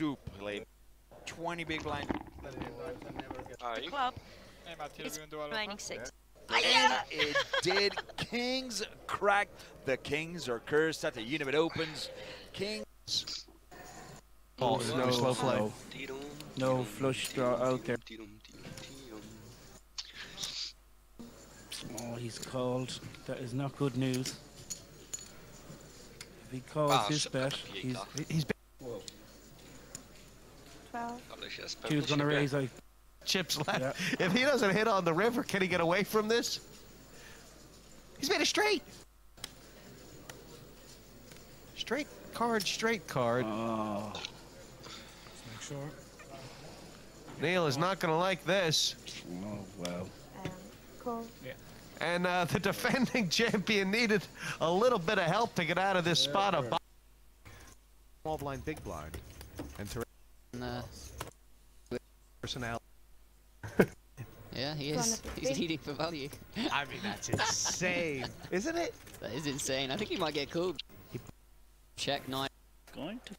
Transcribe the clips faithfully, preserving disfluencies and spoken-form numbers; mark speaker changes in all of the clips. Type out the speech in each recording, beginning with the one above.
Speaker 1: do play twenty big blind.
Speaker 2: Aj.
Speaker 3: Club
Speaker 4: Nie ma,
Speaker 3: is remaining six.
Speaker 1: And it did. Kings cracked. The Kings are cursed at the Unibet Opens. Kings.
Speaker 5: Oh, no, slow play.
Speaker 2: No.
Speaker 5: No flush draw out there. Oh, he's called. That is not good news. If he calls
Speaker 2: Ah,
Speaker 5: his
Speaker 2: szybka
Speaker 5: bet,
Speaker 2: ta
Speaker 5: he's
Speaker 2: pijka.
Speaker 5: he's
Speaker 3: twelve.
Speaker 2: Ale się
Speaker 5: he
Speaker 2: spełni
Speaker 5: was gonna
Speaker 2: siebie.
Speaker 5: raise like
Speaker 6: Chips left.
Speaker 5: Yeah.
Speaker 6: If he doesn't hit on the river, can he get away from this? He's made a straight. Straight card, straight card.
Speaker 5: oh.
Speaker 7: Make sure.
Speaker 6: Neil is not going to like this.
Speaker 5: Oh well.
Speaker 3: Um, call.
Speaker 6: And uh, the defending champion needed a little bit of help to get out of this spot of small blind, big blind, and to
Speaker 8: Uh,
Speaker 6: personality.
Speaker 8: yeah, he is. He's leading for value.
Speaker 6: I mean, that's insane, isn't it?
Speaker 8: That is insane. I think he might get called. Check nine.
Speaker 9: Going to.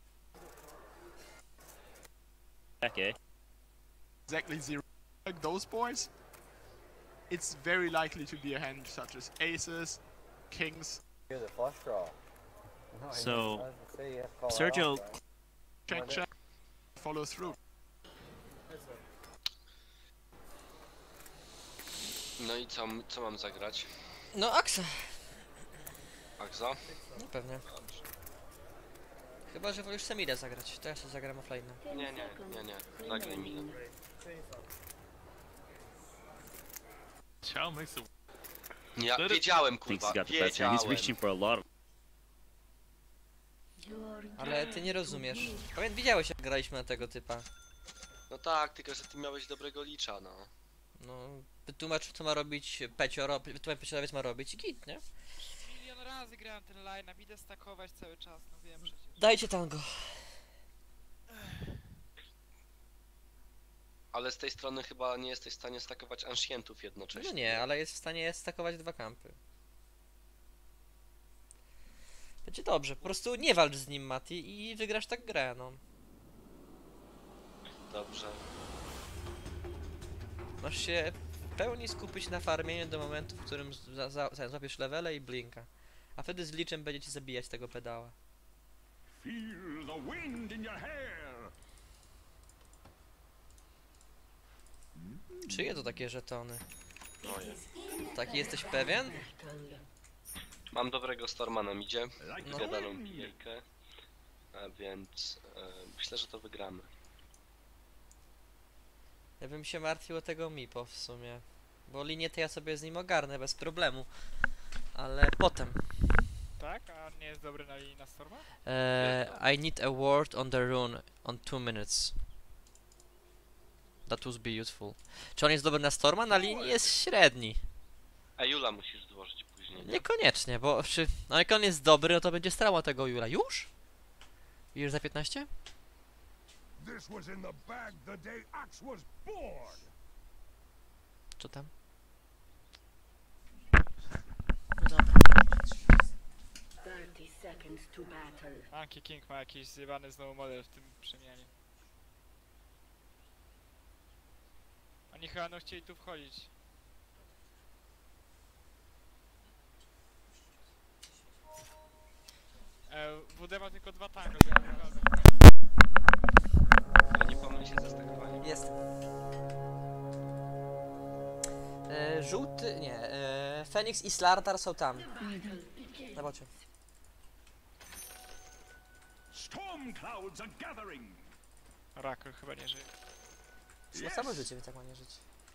Speaker 9: Okay.
Speaker 4: Exactly zero. Like those boys, it's very likely to be a hand such as aces, kings.
Speaker 9: So, Sergio,
Speaker 4: Check, check, follow through.
Speaker 2: No i co, co mam zagrać?
Speaker 10: No Aksa,
Speaker 2: Aksa?
Speaker 10: no pewnie. Chyba, że wolisz Semidę zagrać, to ja sobie zagram offline.
Speaker 2: Nie, nie, nie, nie. Zagraj mi.
Speaker 9: Chow makes it.
Speaker 2: Ja wiedziałem,
Speaker 9: Thinks
Speaker 2: kurwa,
Speaker 9: he got the best hand.
Speaker 2: wiedziałem.
Speaker 9: He's reaching for a lot of.
Speaker 10: Ale ty nie rozumiesz. Pamiętam, widziałeś jak graliśmy na tego typa.
Speaker 2: No tak, tylko że ty miałeś dobrego licza, no.
Speaker 10: No, wytłumacz co ma robić Pecioro, wytłumacz Peciorowiec ma robić i git, nie?
Speaker 4: Milion razy grałem ten line, idę stakować cały czas, no wiem przecież.
Speaker 10: Dajcie tango.
Speaker 2: Ale z tej strony chyba nie jesteś w stanie stakować ancientów jednocześnie.
Speaker 10: No nie, ale jest w stanie stakować dwa kampy. Będzie dobrze, po prostu nie walcz z nim, Mati, i wygrasz tak grę, no.
Speaker 2: Dobrze.
Speaker 10: Masz się w pełni skupić na farmieniu do momentu, w którym za, za, za, złapiesz levele i blinka. A wtedy z liczem będziecie zabijać tego pedała.
Speaker 7: Feel the wind in your hair.
Speaker 10: Czyje to takie żetony?
Speaker 2: Moje.
Speaker 10: Taki jesteś pewien?
Speaker 2: Mam dobrego Stormana midzie,
Speaker 10: No.
Speaker 2: zjadaną pijejkę, a więc e, myślę, że to wygramy.
Speaker 10: Ja bym się martwił o tego Mipo w sumie. Bo linię to ja sobie z nim ogarnę bez problemu. Ale potem.
Speaker 4: Tak? A nie jest dobry na linii na Storma?
Speaker 10: Uh, I need a word on the rune on two minutes. That would be useful. Czy on jest dobry na Storma? Na linii jest średni.
Speaker 2: A Jula musisz złożyć później. Nie?
Speaker 10: Niekoniecznie, bo czy, no jak on jest dobry, no to będzie strała tego Jula. Już? Już za piętnaście?
Speaker 7: This was in the bag the day Axe was born.
Speaker 10: Co tam?
Speaker 4: Monkey King ma jakiś zjebany znowu model w tym przemianie. Oni chyba no chcieli tu wchodzić. E, W D ma tylko dwa tango, to ja nie razem.
Speaker 2: Ale nie pomyl się ze stakowaniem.
Speaker 10: Jest. E, żółty, nie, e, Fenix i Slardar są tam. Na bocie.
Speaker 7: Storm clouds are gathering.
Speaker 4: Oracle chyba nie żyje.
Speaker 10: Ma samo życie, więc jak ma nie żyć.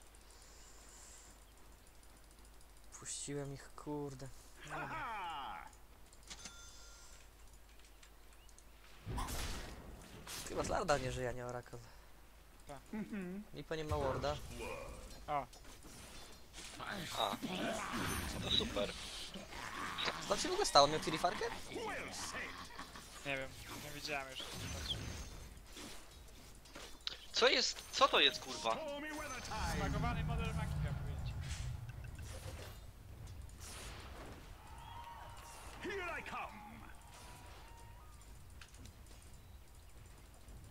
Speaker 10: Puściłem ich, kurde.
Speaker 7: Ha!
Speaker 10: Chyba Slardar nie żyje, a nie Oracle.
Speaker 4: Tak.
Speaker 10: Mipo nie ma warda.
Speaker 4: O,
Speaker 2: A, to super.
Speaker 10: Co się w ogóle stało? Miał Tirifarkę?
Speaker 4: nie wiem, nie widziałem już.
Speaker 2: Co jest, co to jest kurwa?
Speaker 7: Stormy weather time.
Speaker 4: Spagowany model Maki miał powiedzieć.
Speaker 7: Here I come.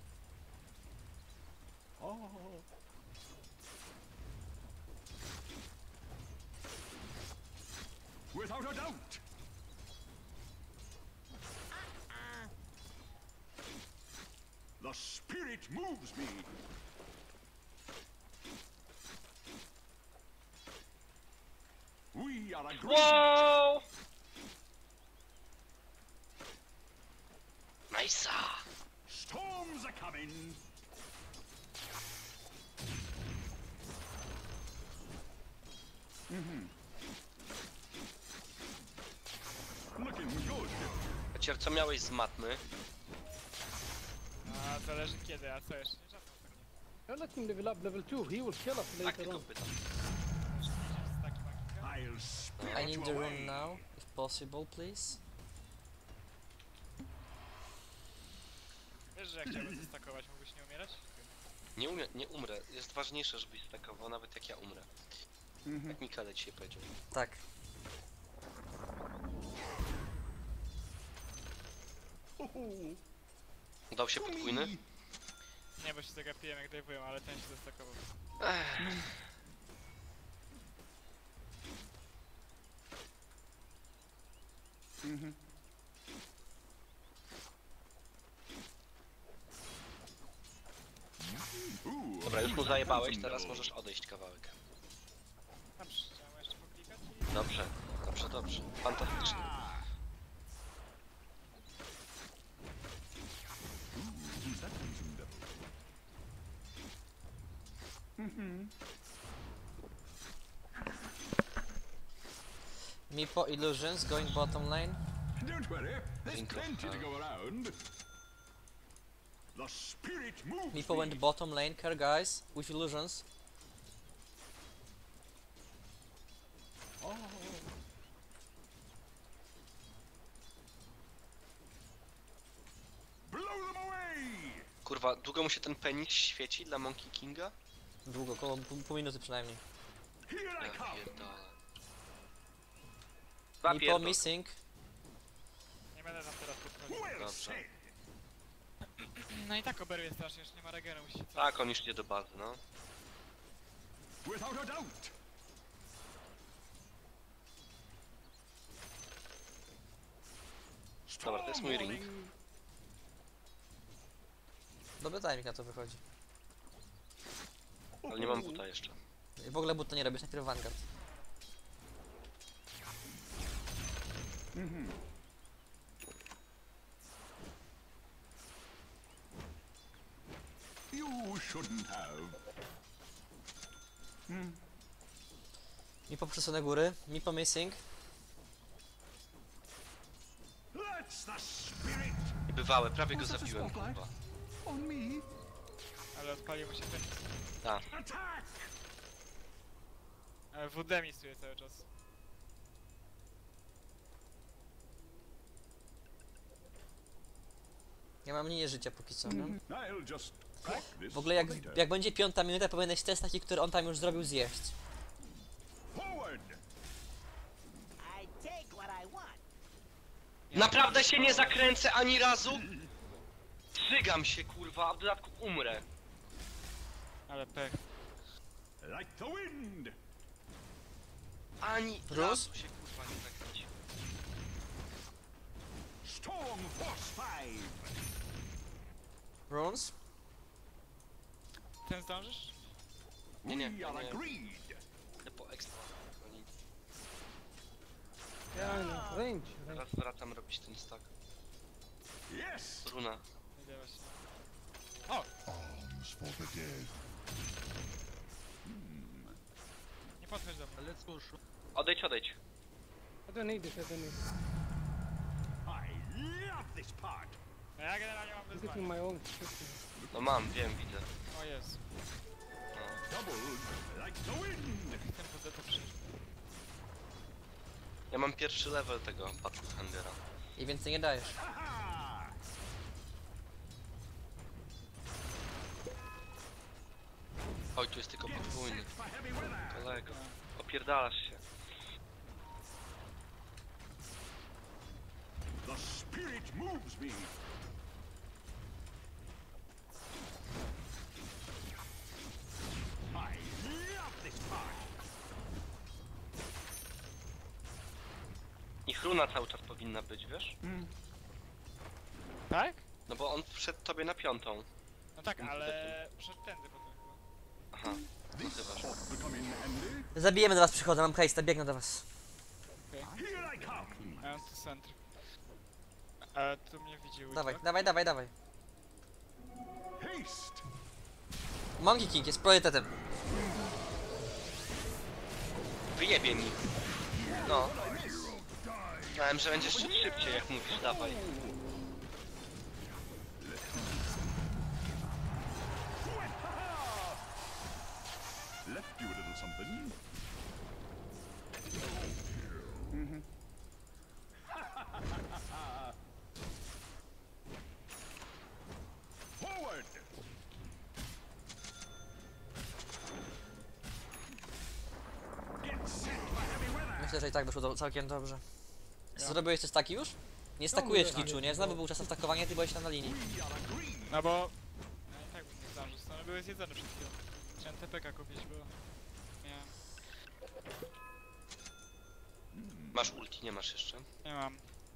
Speaker 7: spirit moves me. We are agreed.
Speaker 2: Wow! Nice.
Speaker 7: Storms are coming. Mhm. Looking good.
Speaker 2: Cier, co miałeś z matmy?
Speaker 4: A zależy kiedy, a co jeszcze? Nie żadne
Speaker 11: Don't let him level up level two. He will kill us
Speaker 2: Tak,
Speaker 11: later
Speaker 2: tylko
Speaker 11: on.
Speaker 2: pytam.
Speaker 7: I'll spit
Speaker 10: I need
Speaker 7: you
Speaker 10: the
Speaker 7: away.
Speaker 10: rune now, if possible, please.
Speaker 4: Wiesz, że jak chciałbym zestakować, mógłbyś nie umierać?
Speaker 2: Nie, umie, nie umrę. Jest ważniejsze, żebyś stakował, nawet jak ja umrę. Jak Mikale dzisiaj powiedział.
Speaker 10: Tak.
Speaker 2: Udał się podwójny?
Speaker 4: Nie, bo się zagapiłem jak dajwują, ale ten się zestakował.
Speaker 2: Ech.
Speaker 7: Mhm. Ooh,
Speaker 2: Dobra, już mu zajebałeś, teraz możesz odejść kawałek.
Speaker 4: Dobrze, chciałem jeszcze poklikać i...
Speaker 2: Dobrze, dobrze, dobrze. Fantastycznie.
Speaker 7: who's that handsome devil? Mhm.
Speaker 10: Meepo Illusions going bottom lane.
Speaker 7: Don't worry, there's
Speaker 2: Think of,
Speaker 7: plenty to
Speaker 2: uh,
Speaker 7: go around. The spirit moves
Speaker 10: Meepo
Speaker 7: me.
Speaker 10: went bottom lane, care guys, with Illusions.
Speaker 7: Oh. Blow them away!
Speaker 2: Kurwa, długo mu się ten penis świeci dla Monkey Kinga?
Speaker 10: Długo, około pół, pół minuty przynajmniej.
Speaker 7: Here I
Speaker 2: Ja
Speaker 7: come.
Speaker 2: pierdolę.
Speaker 10: Meepo
Speaker 2: Zapierdol.
Speaker 10: missing.
Speaker 4: Nie będę tam teraz podchodził.
Speaker 7: Well
Speaker 2: Dobrze.
Speaker 7: said.
Speaker 4: No i tak oberwie strasznie, już nie ma regenu, musi się co...
Speaker 2: Tak, on już idzie do bazy, no.
Speaker 7: Without a doubt.
Speaker 2: Dobra, to jest mój ring.
Speaker 10: Dobry timing na to wychodzi.
Speaker 2: Ale nie mam buta jeszcze.
Speaker 10: I w ogóle but to nie robisz, najpierw Vanguard.
Speaker 7: Mhm. You shouldn't have. Hmm.
Speaker 10: Meepo przesunę góry, Meepo missing.
Speaker 7: That's the spirit.
Speaker 2: Niebywałe, prawie go zabiłem, kurwa.
Speaker 7: On me.
Speaker 4: Ale odpalił mu się ten...
Speaker 2: Tak.
Speaker 7: Attack.
Speaker 4: Ale W D misuje cały czas.
Speaker 10: Ja mam linię życia póki co, no.
Speaker 7: I'll just crack this
Speaker 10: W ogóle jak,
Speaker 7: later.
Speaker 10: jak będzie piąta minuta, powinieneś test taki, który on tam już zrobił, zjeść.
Speaker 7: Forward.
Speaker 2: Naprawdę się nie zakręcę ani razu? Żygam się, kurwa, a w dodatku umrę.
Speaker 4: Ale pech.
Speaker 7: Like the wind.
Speaker 2: Ani
Speaker 10: Bruce?
Speaker 2: razu się, kurwa, nie zakręcił.
Speaker 7: Storm Force five.
Speaker 10: Runes?
Speaker 4: Ten zdążysz?
Speaker 2: Nie, nie,
Speaker 7: We
Speaker 2: nie,
Speaker 7: are
Speaker 2: nie.
Speaker 7: agreed.
Speaker 2: Idę po ekstra. No nic.
Speaker 11: Yeah, I know. Range. range.
Speaker 2: Teraz wracam robić ten stack.
Speaker 7: Yes.
Speaker 2: Runa.
Speaker 4: Idę właśnie.
Speaker 7: Arms for the dead.
Speaker 4: Nie podchodź do mnie.
Speaker 2: Odejdź, odejdź.
Speaker 11: I don't need it, I don't need it.
Speaker 7: I love this part.
Speaker 4: No ja generalnie mam
Speaker 11: I'm getting
Speaker 4: wyzwanie.
Speaker 11: my own shit.
Speaker 2: No mam, wiem, widzę.
Speaker 4: O jest.
Speaker 2: No.
Speaker 7: Doubled like the wind.
Speaker 4: Ten W D to przyjdzie.
Speaker 2: Ja mam pierwszy level tego Pathfindera.
Speaker 10: I więcej nie dajesz.
Speaker 7: Aha.
Speaker 2: Oj, tu jest tylko podwójny.
Speaker 7: Set for heavy weather.
Speaker 2: Kolego. Opierdalasz się.
Speaker 7: The spirit moves me. I love this part.
Speaker 2: Ich runa cały czas powinna być, wiesz?
Speaker 4: Tak?
Speaker 2: No bo on wszedł tobie na piątą.
Speaker 12: No tak, ale przed tędy potem chyba.
Speaker 2: Aha, no chyba.
Speaker 10: Zabijemy do was, przychodzę, mam hejsta, biegnę do was.
Speaker 12: Okej. Ja mam tu centr. A tu mnie widzi Ultra.
Speaker 10: Dawaj, dawaj, dawaj, dawaj. Monkey King jest priorytetem.
Speaker 2: Wyjebie mi. No. Myślałem, że będziesz szybciej, jak mówisz, dawaj.
Speaker 7: Left you a little something. Forward.
Speaker 10: Myślę, że i tak wyszło do, całkiem dobrze. Zrobiłeś coś taki już? Nie stakujesz Liczu, nie? Znowu był czas na stakowanie, ty byłeś tam na linii.
Speaker 12: No bo... No i tak bym nie zdążył, strony były zjedzone przed chwilą. Chciałem T P K kupić, bo... Nie.
Speaker 2: Masz ulti, nie masz jeszcze?
Speaker 12: Nie mam.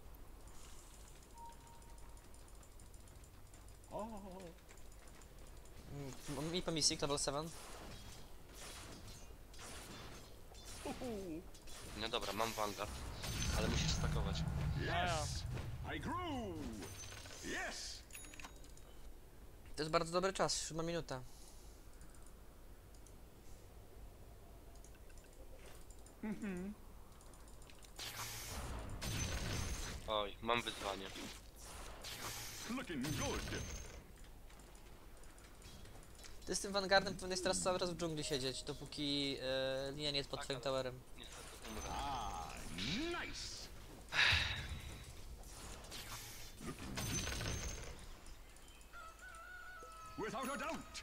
Speaker 10: Mm, Mi Mystic, level siedem.
Speaker 2: No dobra, mam Vanguard, ale musisz stakować.
Speaker 7: Yes. I grew. Yes.
Speaker 10: To jest bardzo dobry czas, siódma minuta.
Speaker 2: Oj, mam wyzwanie.
Speaker 7: Looking good.
Speaker 10: Ty z tym Vanguardem powinieneś teraz cały czas w dżungli siedzieć, dopóki e, linia nie jest pod twoim towerem.
Speaker 2: Niestety umrę.
Speaker 7: Ah, nice. Without a doubt.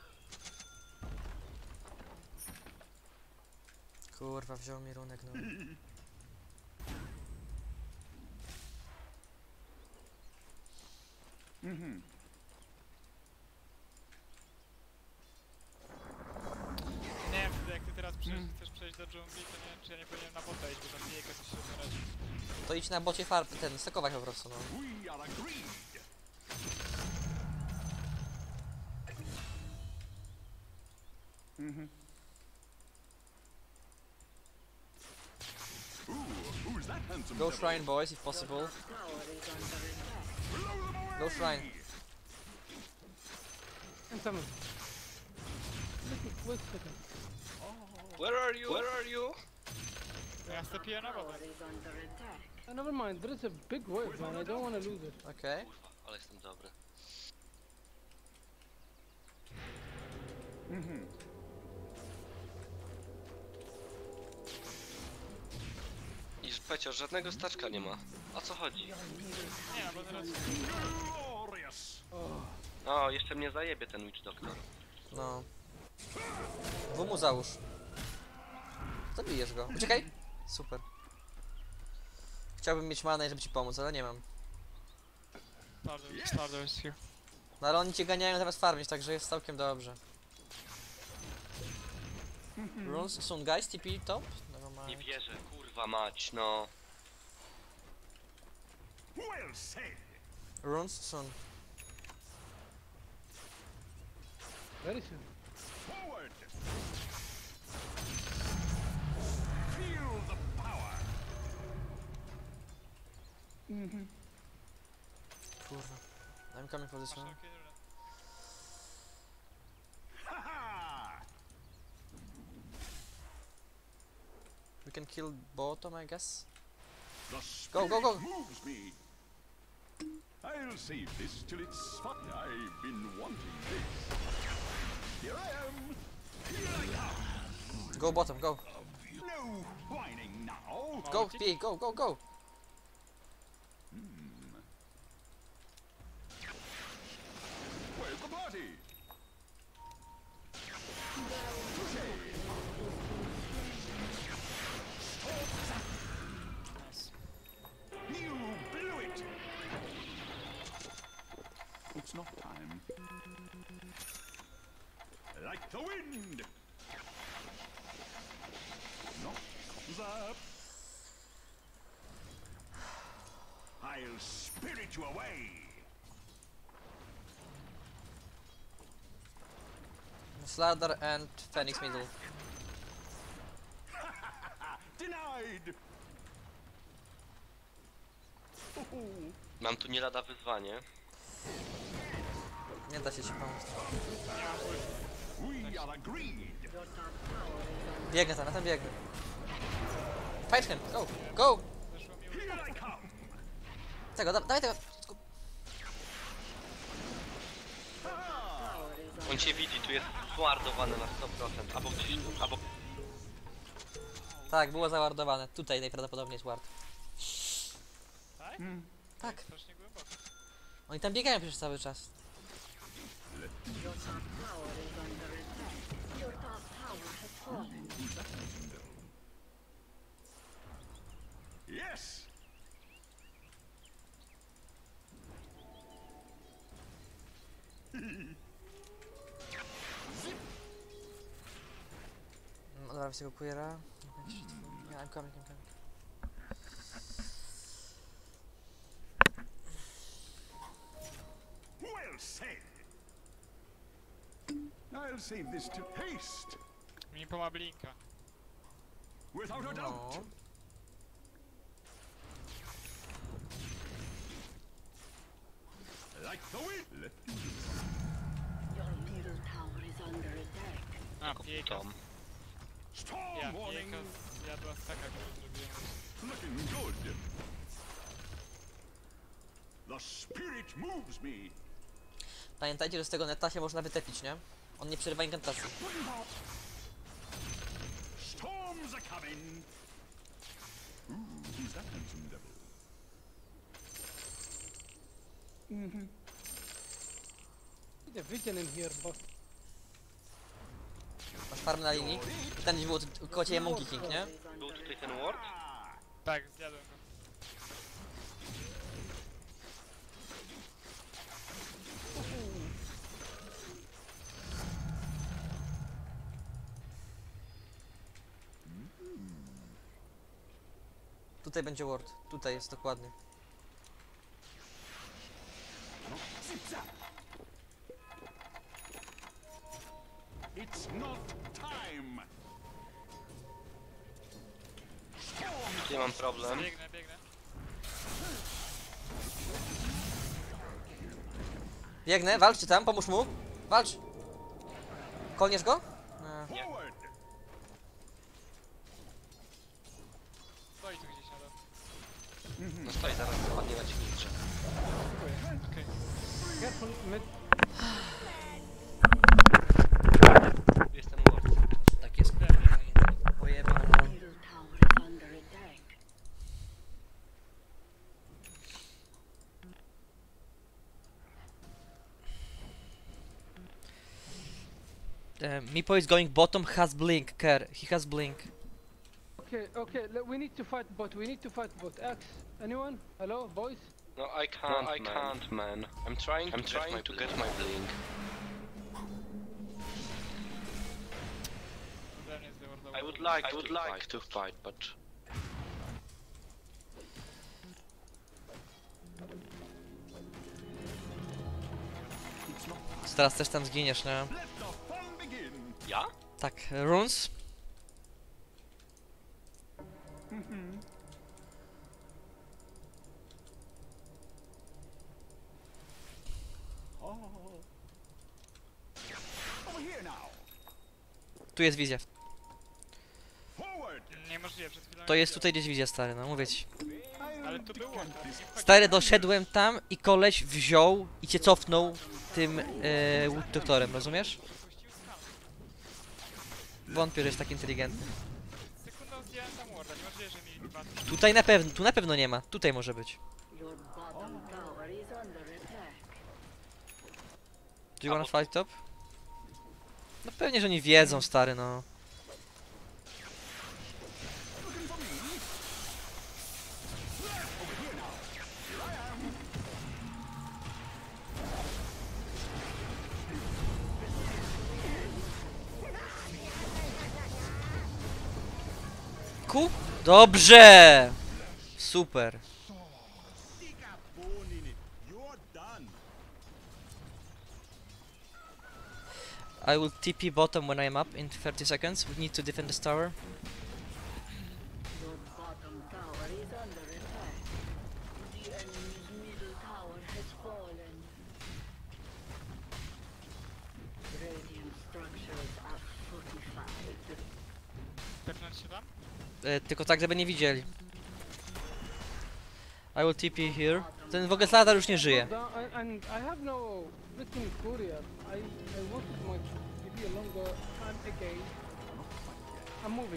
Speaker 10: Kurwa, wziął mi runek, no.
Speaker 7: Mhm.
Speaker 12: Nie wiem, jak ty teraz przejść, chcesz przejść do dżungli, to nie wiem, czy ja nie powinienem na bota iść, bo tam Miejka coś się nie radzi.
Speaker 10: To idź na bocie farm, ten, stakować po prostu, no.
Speaker 7: We are agreed. Mhm. Ooh, who's that handsome
Speaker 10: Go
Speaker 7: devil?
Speaker 10: Shrine, boys, if possible. Go Shrine.
Speaker 11: And some. Wait a second.
Speaker 2: Where are you? Where are you?
Speaker 12: Ja stepiję na bota.
Speaker 11: Uh, never mind, there is a big wave, man. I don't want to lose it.
Speaker 10: Okej.
Speaker 2: Kurwa, ale jestem dobry.
Speaker 7: Mhm.
Speaker 2: I Pecio, żadnego staczka nie ma. O co chodzi?
Speaker 12: Nie, no bo teraz...
Speaker 7: Glorious.
Speaker 2: O, jeszcze mnie zajebie ten Witch Doctor.
Speaker 10: No. W mu załóż. Zabijesz go. Uciekaj! Super. Chciałbym mieć manę, żeby ci pomóc, ale nie mam.
Speaker 12: Stardew, Stardew is here.
Speaker 10: No ale oni cię ganiają zamiast farmić, także jest całkiem dobrze. Runes soon, guys, T P top? Never
Speaker 2: Nie
Speaker 10: mind.
Speaker 2: wierzę, kurwa mać, no.
Speaker 7: Well said.
Speaker 10: Runes soon.
Speaker 11: Very soon.
Speaker 7: Forward. Feel the power. Mhm.
Speaker 10: Kurwa. I'm coming for this one.
Speaker 12: Masz okej,
Speaker 7: Ha ha.
Speaker 10: We can kill bottom, I guess.
Speaker 7: The
Speaker 10: Go, go, go.
Speaker 7: spirit moves me. I'll save this till it's fun. I've been wanting this. Here I am. Here I come.
Speaker 10: Go bottom, go.
Speaker 7: No whining now.
Speaker 10: Go, P, go, go, go.
Speaker 7: Hmm. Where's the party?
Speaker 12: nice.
Speaker 7: You blew it. It's not time. Like the wind. Knock comes up. I'll spirit you away.
Speaker 10: Slardar and Phoenix middle.
Speaker 7: Denied.
Speaker 2: Mam tu nie lada wyzwanie.
Speaker 10: Nie da się ci pomóc.
Speaker 7: We are agreed.
Speaker 10: Biegnę tam, ja tam biegnę. Fight him, go, go!
Speaker 7: Here I come.
Speaker 10: Tego, da dawaj tego.
Speaker 2: On cię widzi, tu jest złardowany na sto procent. Albo gdzieś tu, albo...
Speaker 10: Tak, było zawardowane. Tutaj najprawdopodobniej jest ward.
Speaker 12: Tak?
Speaker 10: Tak.
Speaker 12: Strasznie głęboko.
Speaker 10: Oni tam biegają przecież cały czas.
Speaker 7: Yes.
Speaker 10: Dobra, z tego queera. Yeah, I'm coming, I'm coming.
Speaker 7: Well said. I'll save this to haste.
Speaker 12: Mimpo ma blinka.
Speaker 7: Without a
Speaker 10: No.
Speaker 7: doubt. Like the wind. Let
Speaker 13: Your middle tower is under attack.
Speaker 12: A, pijeka.
Speaker 2: Tom.
Speaker 7: Storm
Speaker 12: Ja,
Speaker 7: warning.
Speaker 12: pijeka zjadła staka, którą zrobiłem.
Speaker 7: Looking good. The spirit moves me.
Speaker 10: Pamiętajcie, że z tego neta się można wytepić, nie? On nie przerywa inkantacji.
Speaker 7: Storms are coming. Ooh, who's that handsome devil?
Speaker 11: Mm-hmm. The vision in here, but
Speaker 10: Masz farm na linii. Ten gdzieś było tu- koło ciebie Monkey King, nie?
Speaker 2: Był tutaj ten ward?
Speaker 12: Tak, zjadłem go.
Speaker 10: Tutaj będzie ward. Tutaj jest dokładnie.
Speaker 7: It's not time.
Speaker 2: Nie mam problem.
Speaker 12: Biegnę, biegnę.
Speaker 10: Biegnę, walczcie tam, pomóż mu. Walcz. Kolniesz go? A.
Speaker 7: Forward.
Speaker 12: Stoi tu gdzieś na dole.
Speaker 2: No stoi, zaraz spadnie na ciebie.
Speaker 12: Okej.
Speaker 11: careful mid.
Speaker 2: Jest ten ward cały czas.
Speaker 10: Tak jest. Pojebane.
Speaker 13: Middle tower is under attack.
Speaker 10: Uh, Meepo is going bottom, has blink, care. He has blink.
Speaker 11: Okay, okay, le- we need to fight bot. We need to fight bot. Axe, anyone? Hello, boys?
Speaker 2: No I can't, I can't, man. I'm trying, I'm trying to get my blink.
Speaker 12: Ode mnie zdewordował.
Speaker 2: I would like, I would like to fight, but...
Speaker 10: Teraz też tam zginiesz, nie?
Speaker 7: Let the fun begin.
Speaker 2: Ja?
Speaker 10: Tak, runes.
Speaker 7: Oh. Over here now.
Speaker 10: Tu jest wizja.
Speaker 7: Forward.
Speaker 12: Niemożliwe, przed chwilą...
Speaker 10: To
Speaker 12: nie
Speaker 10: jest
Speaker 12: widziałem.
Speaker 10: tutaj gdzieś wizja, stary, no mówię ci.
Speaker 12: Ale tu był ward.
Speaker 10: Stary, doszedłem tam i koleś wziął i cię cofnął tym e, Wood doktorem, rozumiesz?
Speaker 12: Puścił skam.
Speaker 10: Wątpię, że jest tak inteligentny.
Speaker 12: Sekundą zdjąłem tam warda. Niemożliwe, że mieli dwa.
Speaker 10: Tutaj na pewno, tu na pewno nie ma. Tutaj może być.
Speaker 13: Your bottom tower is under attack.
Speaker 10: Do you wanna fight top? No pewnie, że oni wiedzą, stary, no. Ku? Dobrze! Super. I will T P bottom when I am up in thirty seconds. We need to defend this tower.
Speaker 13: Your bottom tower is under attack. The enemy's middle tower has fallen. Radiant structures are fortified.
Speaker 12: Tepnąć się tam?
Speaker 10: E, tylko tak, żeby nie widzieli. I will T P here. Ten w ogóle Slardar już nie żyje.
Speaker 11: Down, and I have no written courier. I, I wanted my to be a longer time again. I'm moving.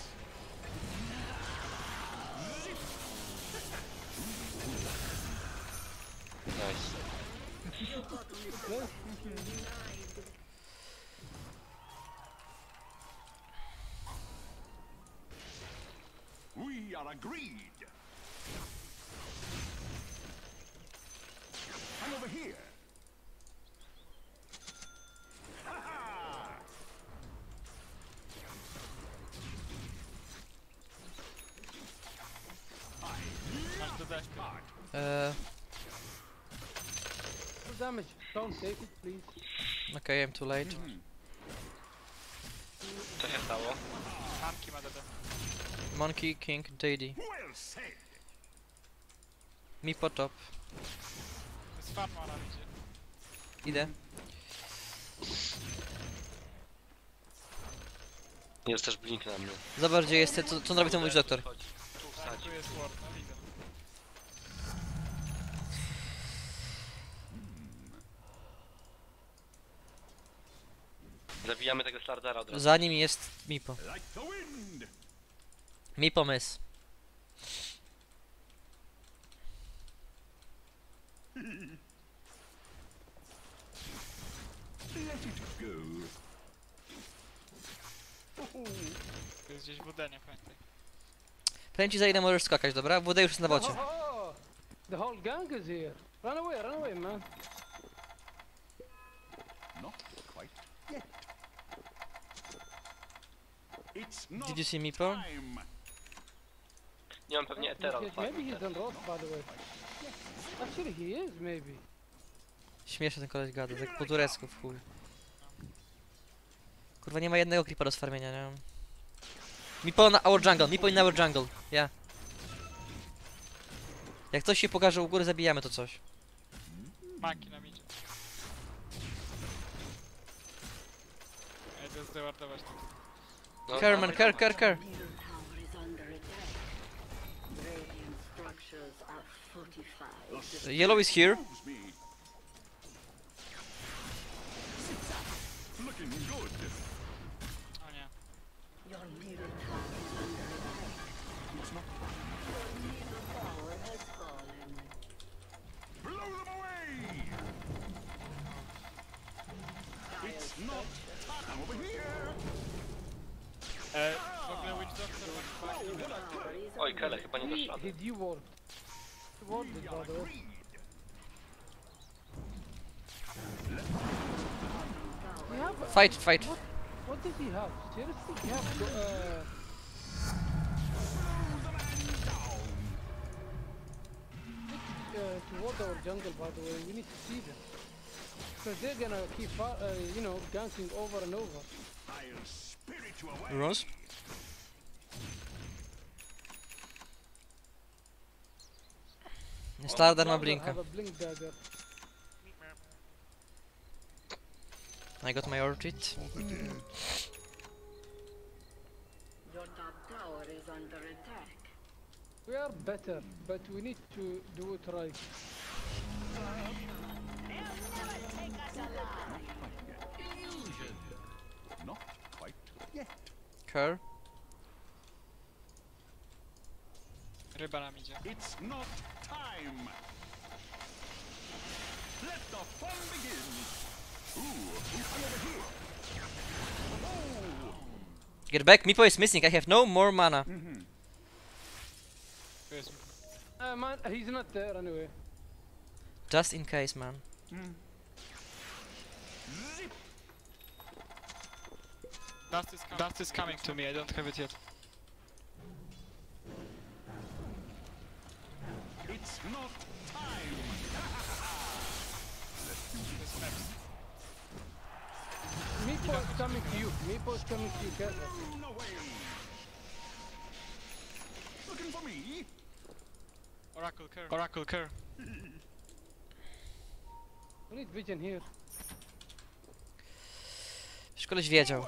Speaker 2: Nice.
Speaker 7: We are agreed. Come over here.
Speaker 12: Masz do deszczu.
Speaker 10: E,
Speaker 11: No damage. Don't take it, please.
Speaker 10: okay, I'm too late.
Speaker 2: Co się stało?
Speaker 12: Manki ma D D.
Speaker 10: Monkey, King, J D.
Speaker 7: Well said.
Speaker 10: Mi po top.
Speaker 12: To jest farma na idzie.
Speaker 10: Idę.
Speaker 2: Jest też blink na mnie.
Speaker 10: Zobacz gdzie jest, co, co robi ten mój doktor.
Speaker 2: Chodź, tu
Speaker 12: Tak,
Speaker 2: wsadź.
Speaker 12: tu jest ward, no widzę.
Speaker 2: Zabijamy tego Slardara od razu.
Speaker 10: Za nim jest Mipo.
Speaker 7: Like the wind.
Speaker 10: Mipo mys.
Speaker 7: Let it go.
Speaker 12: To jest gdzieś w Udenie, pamiętaj.
Speaker 10: Powiem ci za ile możesz skakać, dobra? W już jest na bocie.
Speaker 11: Oh, oh, oh. The whole gang is here. Run away, run away, man.
Speaker 7: Not quite yet. It's not
Speaker 10: Did you see Mipo?
Speaker 7: time.
Speaker 2: Nie mam pewnie Eteral.
Speaker 11: Maybe he's on road, by the way. Actually, he is, maybe.
Speaker 10: Śmieszny ten koleś gada, tak po turecku w chuj. Kurwa nie ma jednego creepa do sfarmienia, nie? Mipo na our jungle, Mipo in our jungle, ja. Jak coś się pokaże u góry, zabijamy to coś.
Speaker 12: Manki nam idzie. Ja idę zdewardować to.
Speaker 2: No,
Speaker 10: Kerman,
Speaker 2: dawaj,
Speaker 10: ker,
Speaker 2: dawaj.
Speaker 10: ker, ker.
Speaker 13: Middle tower is under attack. Radiant structures are fortified.
Speaker 10: Yellow is here.
Speaker 7: Moves me. Looking good.
Speaker 12: O nie.
Speaker 13: Your middle tower is under attack.
Speaker 7: It's not
Speaker 13: Your middle tower has fallen.
Speaker 7: blow them away. It's not time over here.
Speaker 12: E, w ogóle Witch Doctor ma chyba inne.
Speaker 13: Tower is
Speaker 2: Oj,
Speaker 13: under
Speaker 2: Kele, chyba nie dasz rady.
Speaker 11: He dewarded. Dewarded, by the way. We have,
Speaker 10: Fight, fight.
Speaker 11: what, what does he have? Seriously, he have go- uh, uh, toward our jungle, by the way. We need to see them. Because they're gonna keep, uh, you know, dancing over and over.
Speaker 7: I'll spirit you away.
Speaker 10: Rose? Slardar ma
Speaker 11: Rather
Speaker 10: blinka.
Speaker 11: have a blink dagger.
Speaker 10: I got my retreat.
Speaker 13: Your top tower is under attack.
Speaker 11: We are better, but we need to do it right.
Speaker 7: Not quite yet.
Speaker 10: Ker.
Speaker 12: Ryba nam idzie.
Speaker 7: It's not time. Let the fun begin. Ooh, I'm over here. Oh.
Speaker 10: Get back, Mipo is missing. I have no more mana.
Speaker 12: Tu jest...
Speaker 11: Uh, man, he's not there anyway.
Speaker 10: Just in case, man.
Speaker 12: Dust is, com Dust is coming to me, I don't have it yet.
Speaker 7: It's not time.
Speaker 12: To jest Meps.
Speaker 11: Meep is coming to you. Meepo is coming to you. Careful.
Speaker 7: Looking for me?
Speaker 12: Oracle Kerr. Oracle Kerr.
Speaker 11: We need vision here.
Speaker 10: Już koleś wiedział.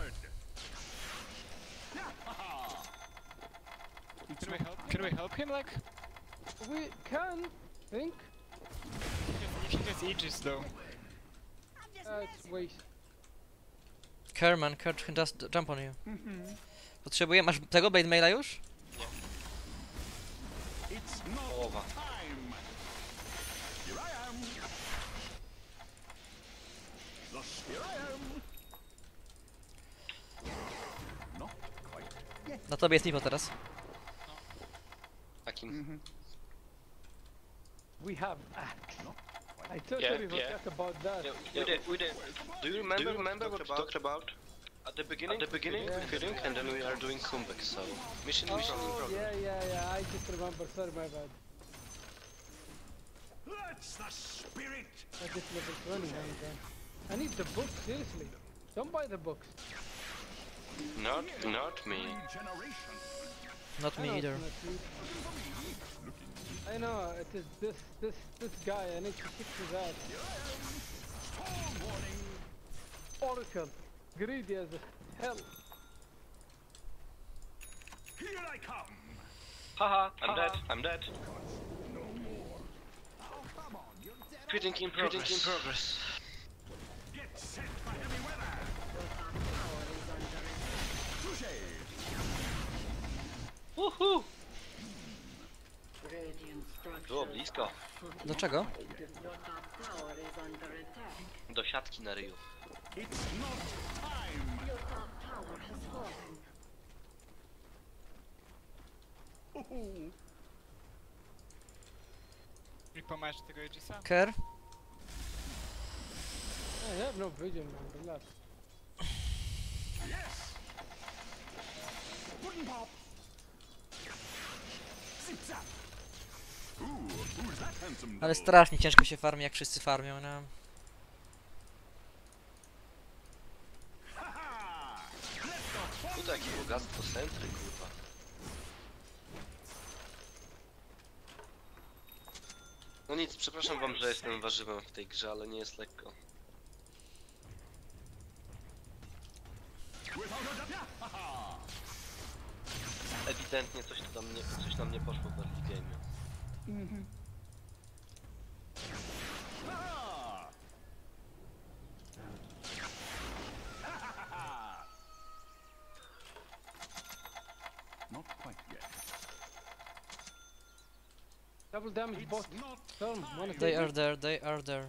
Speaker 12: Can we help? Can we help him, like?
Speaker 11: We can think.
Speaker 12: He gets Aegis though.
Speaker 11: Uh, it's waste.
Speaker 10: Kerman, Kerr can just jump on you. Potrzebuję, masz tego Blade Maila już?
Speaker 2: Połowa.
Speaker 10: Na tobie jest Nipo teraz.
Speaker 2: Takim.
Speaker 11: We have axe. I totally
Speaker 2: Yeah,
Speaker 11: forgot
Speaker 2: yeah.
Speaker 11: about that.
Speaker 2: Yeah, we did, we did. Do you remember, remember what we talked about? At the beginning, at the beginning,
Speaker 11: Yeah.
Speaker 2: filling, and then we are doing comeback, so mission,
Speaker 11: Oh,
Speaker 2: mission in progress.
Speaker 11: yeah, yeah, yeah. I just remember. Sorry, my bad.
Speaker 7: That's the spirit.
Speaker 11: I just level twenty, man. Then. I need the books, seriously. Don't buy the books.
Speaker 2: Not, not me.
Speaker 7: Regeneration.
Speaker 10: Not
Speaker 11: I
Speaker 10: me
Speaker 11: know it's
Speaker 10: either.
Speaker 11: not you. I know, it is this, this, this guy. I need to fix his ass. Oracle. Greedy as hell.
Speaker 7: Here I come.
Speaker 2: Haha, I'm dead, I'm dead. Quitting in progress. Quitting in progress.
Speaker 7: Get set for heavy weather. Touché.
Speaker 2: Woohoo!
Speaker 13: Radiant structures
Speaker 2: Było blisko.
Speaker 10: Dlaczego?
Speaker 13: Your top tower is under attack.
Speaker 2: Do siatki na ryju.
Speaker 7: It's not time.
Speaker 13: Your top tower has fallen.
Speaker 12: Ripo, masz tego Aegisa?
Speaker 10: Kerr?
Speaker 11: I have no vision, man. Relax.
Speaker 7: Yes. Pudding pop. Zip zap. Ooh, who's that handsome
Speaker 10: Ale
Speaker 7: doll?
Speaker 10: strasznie ciężko się farmi, jak wszyscy farmią, no.
Speaker 2: Tu takie bogactwo centry, kurwa. No nic, przepraszam wam, że jestem warzywem w tej grze, ale nie jest lekko. Ewidentnie coś tu tam nie, coś nam nie poszło w early game.
Speaker 11: Mhm.
Speaker 7: Not quite yet.
Speaker 11: Double damage bot. Storm, one of
Speaker 10: They
Speaker 11: you.
Speaker 10: are there, they are there.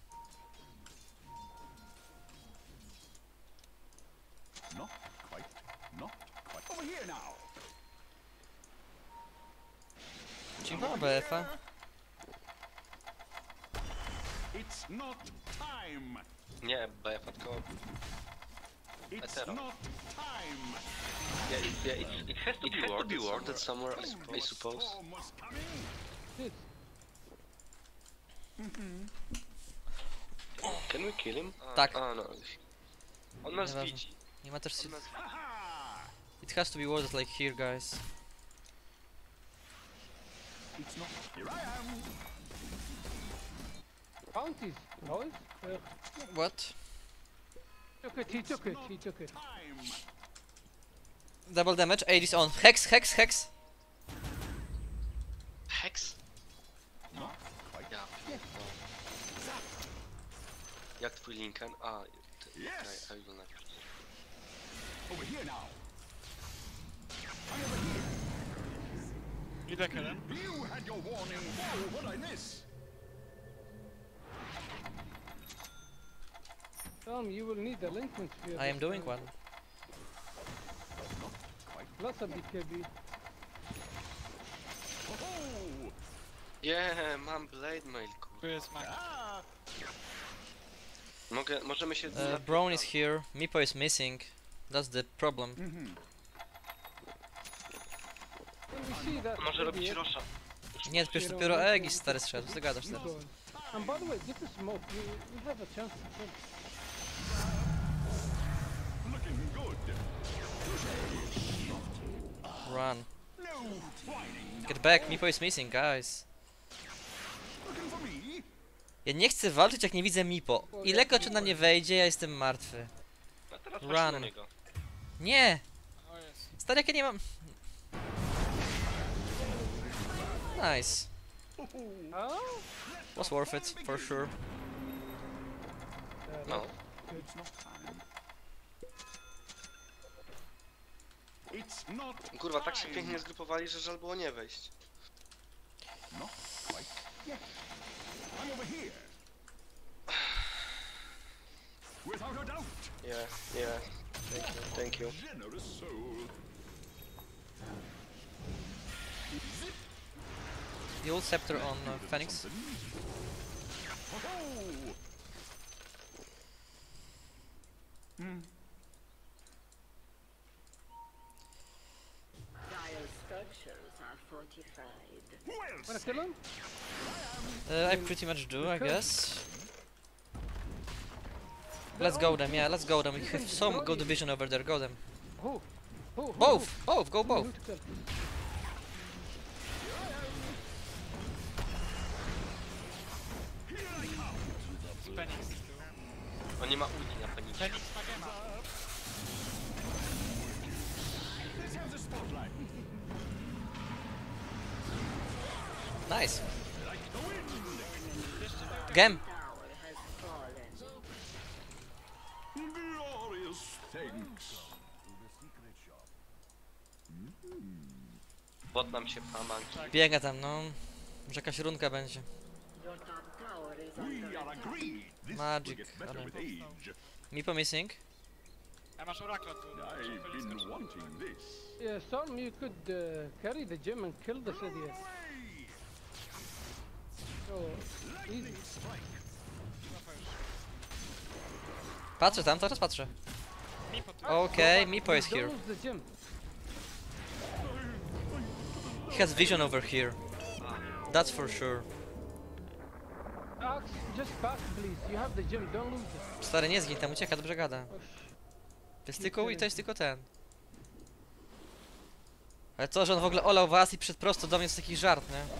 Speaker 7: Not quite. Not quite. Over here now.
Speaker 10: Dziękuję B F-a.
Speaker 7: It's not time.
Speaker 2: Nie, B F, tylko...
Speaker 7: It's
Speaker 2: Etero.
Speaker 7: not time.
Speaker 2: Yeah, it, yeah, it, it has to be worded, be worded somewhere, I, sup- I suppose.
Speaker 7: Storm was coming.
Speaker 11: Shit.
Speaker 2: Can we kill him?
Speaker 10: Tak.
Speaker 2: A, no. On nas
Speaker 10: Nieważne.
Speaker 2: widzi.
Speaker 10: Nie ma też...
Speaker 2: On nas
Speaker 10: It has to be worded like here, guys.
Speaker 7: It's not. Here I am.
Speaker 11: Bounties, boys. Uh,
Speaker 10: What?
Speaker 11: took it, he took it, he took it.
Speaker 7: Time.
Speaker 10: Double damage, Aegis on. Hex, hex, hex!
Speaker 2: Hex?
Speaker 7: Not quite.
Speaker 2: Ja. No. Jak twój Lincoln? A, ty,
Speaker 7: Yes.
Speaker 2: okay, I will not.
Speaker 7: Over here now.
Speaker 12: Idę Kellen.
Speaker 7: You had your warning. Whoa, what I miss?
Speaker 11: Storm, you will need a Linkman sphere.
Speaker 10: I am
Speaker 11: this
Speaker 10: doing
Speaker 11: time.
Speaker 10: one.
Speaker 11: Plus a B K B.
Speaker 7: Oh,
Speaker 2: Yeah, mam Blade Mail,
Speaker 12: Tu
Speaker 2: kurwa.
Speaker 12: jest Mac.
Speaker 7: ah.
Speaker 2: Mogę, możemy się...
Speaker 10: Uh, Brown is here, Meepo is missing. That's the problem.
Speaker 7: Mhm.
Speaker 11: When we see that
Speaker 2: Może robić
Speaker 11: idiot,
Speaker 2: Rosza.
Speaker 10: Nie, przecież dopiero Aegis stary zszedł, co ty gadasz
Speaker 11: keep
Speaker 10: teraz?
Speaker 11: going. And by the way, get the smoke. We, we have a chance to kill.
Speaker 7: been good.
Speaker 10: Run. Get back, Meepo is missing, guys.
Speaker 7: Looking for me?
Speaker 10: Ja nie chcę walczyć, jak nie widzę Meepo. Ilekroć on na mnie wejdzie, ja jestem martwy.
Speaker 2: A teraz patrz na
Speaker 10: Run.
Speaker 2: niego.
Speaker 10: Nie!
Speaker 12: O jest.
Speaker 10: Stary, jak ja nie mam... Nice. Was worth it, for sure.
Speaker 2: No.
Speaker 7: It's not
Speaker 2: Kurwa, tak się pięknie zgrupowali, że żal było nie wejść.
Speaker 7: Not quite yet. I'm over here. Without a doubt.
Speaker 2: Yeah, yeah. Thank you, thank you.
Speaker 7: Generous soul.
Speaker 10: The old scepter on uh, Phoenix.
Speaker 7: Oh. Hmm.
Speaker 13: Dire structures are fortified.
Speaker 11: Wanna kill him?
Speaker 10: Uh, I pretty much do, I guess. Let's go them, yeah, let's go them. We have some good vision over there, go them.
Speaker 11: Who? Who? Who?
Speaker 10: Both! Both! Go
Speaker 11: Who?
Speaker 10: both!
Speaker 11: Who to kill?
Speaker 12: Phoenix tu.
Speaker 2: On nie ma ulti na Feniksie.
Speaker 12: Phoenix ma gema.
Speaker 7: Let's have the spotlight.
Speaker 10: Nice!
Speaker 7: Like the wind.
Speaker 10: Gem!
Speaker 13: Tower has fallen.
Speaker 7: Glorious thanks.
Speaker 2: Bot nam się pcha, manki.
Speaker 10: Biega tam, no. Może jakaś runka będzie.
Speaker 13: Your top tower is
Speaker 7: We
Speaker 13: under
Speaker 7: are
Speaker 13: attack.
Speaker 7: agreed. This
Speaker 10: Magic,
Speaker 7: will get better
Speaker 10: ale-
Speaker 7: with age.
Speaker 10: Meepo missing.
Speaker 12: A masz orakla tu.
Speaker 7: I've been wanting this.
Speaker 11: Yeah, Storm, you could uh, carry the gem and kill this idiot. Oh, easy.
Speaker 10: Patrzę tam, teraz patrzę.
Speaker 12: Meepo tu.
Speaker 10: Okay, Meepo is
Speaker 11: Don't
Speaker 10: here.
Speaker 11: lose the gem.
Speaker 10: He has vision over here. That's for sure.
Speaker 11: Axe, just pass, please. You have the gem. Don't lose it.
Speaker 10: Stary, nie zgin tam, ucieka, dobrze gada. To jest tylko i to jest tylko ten. Ale to, że on w ogóle olał was i przyszedł prosto do mnie, to jest taki żart, nie?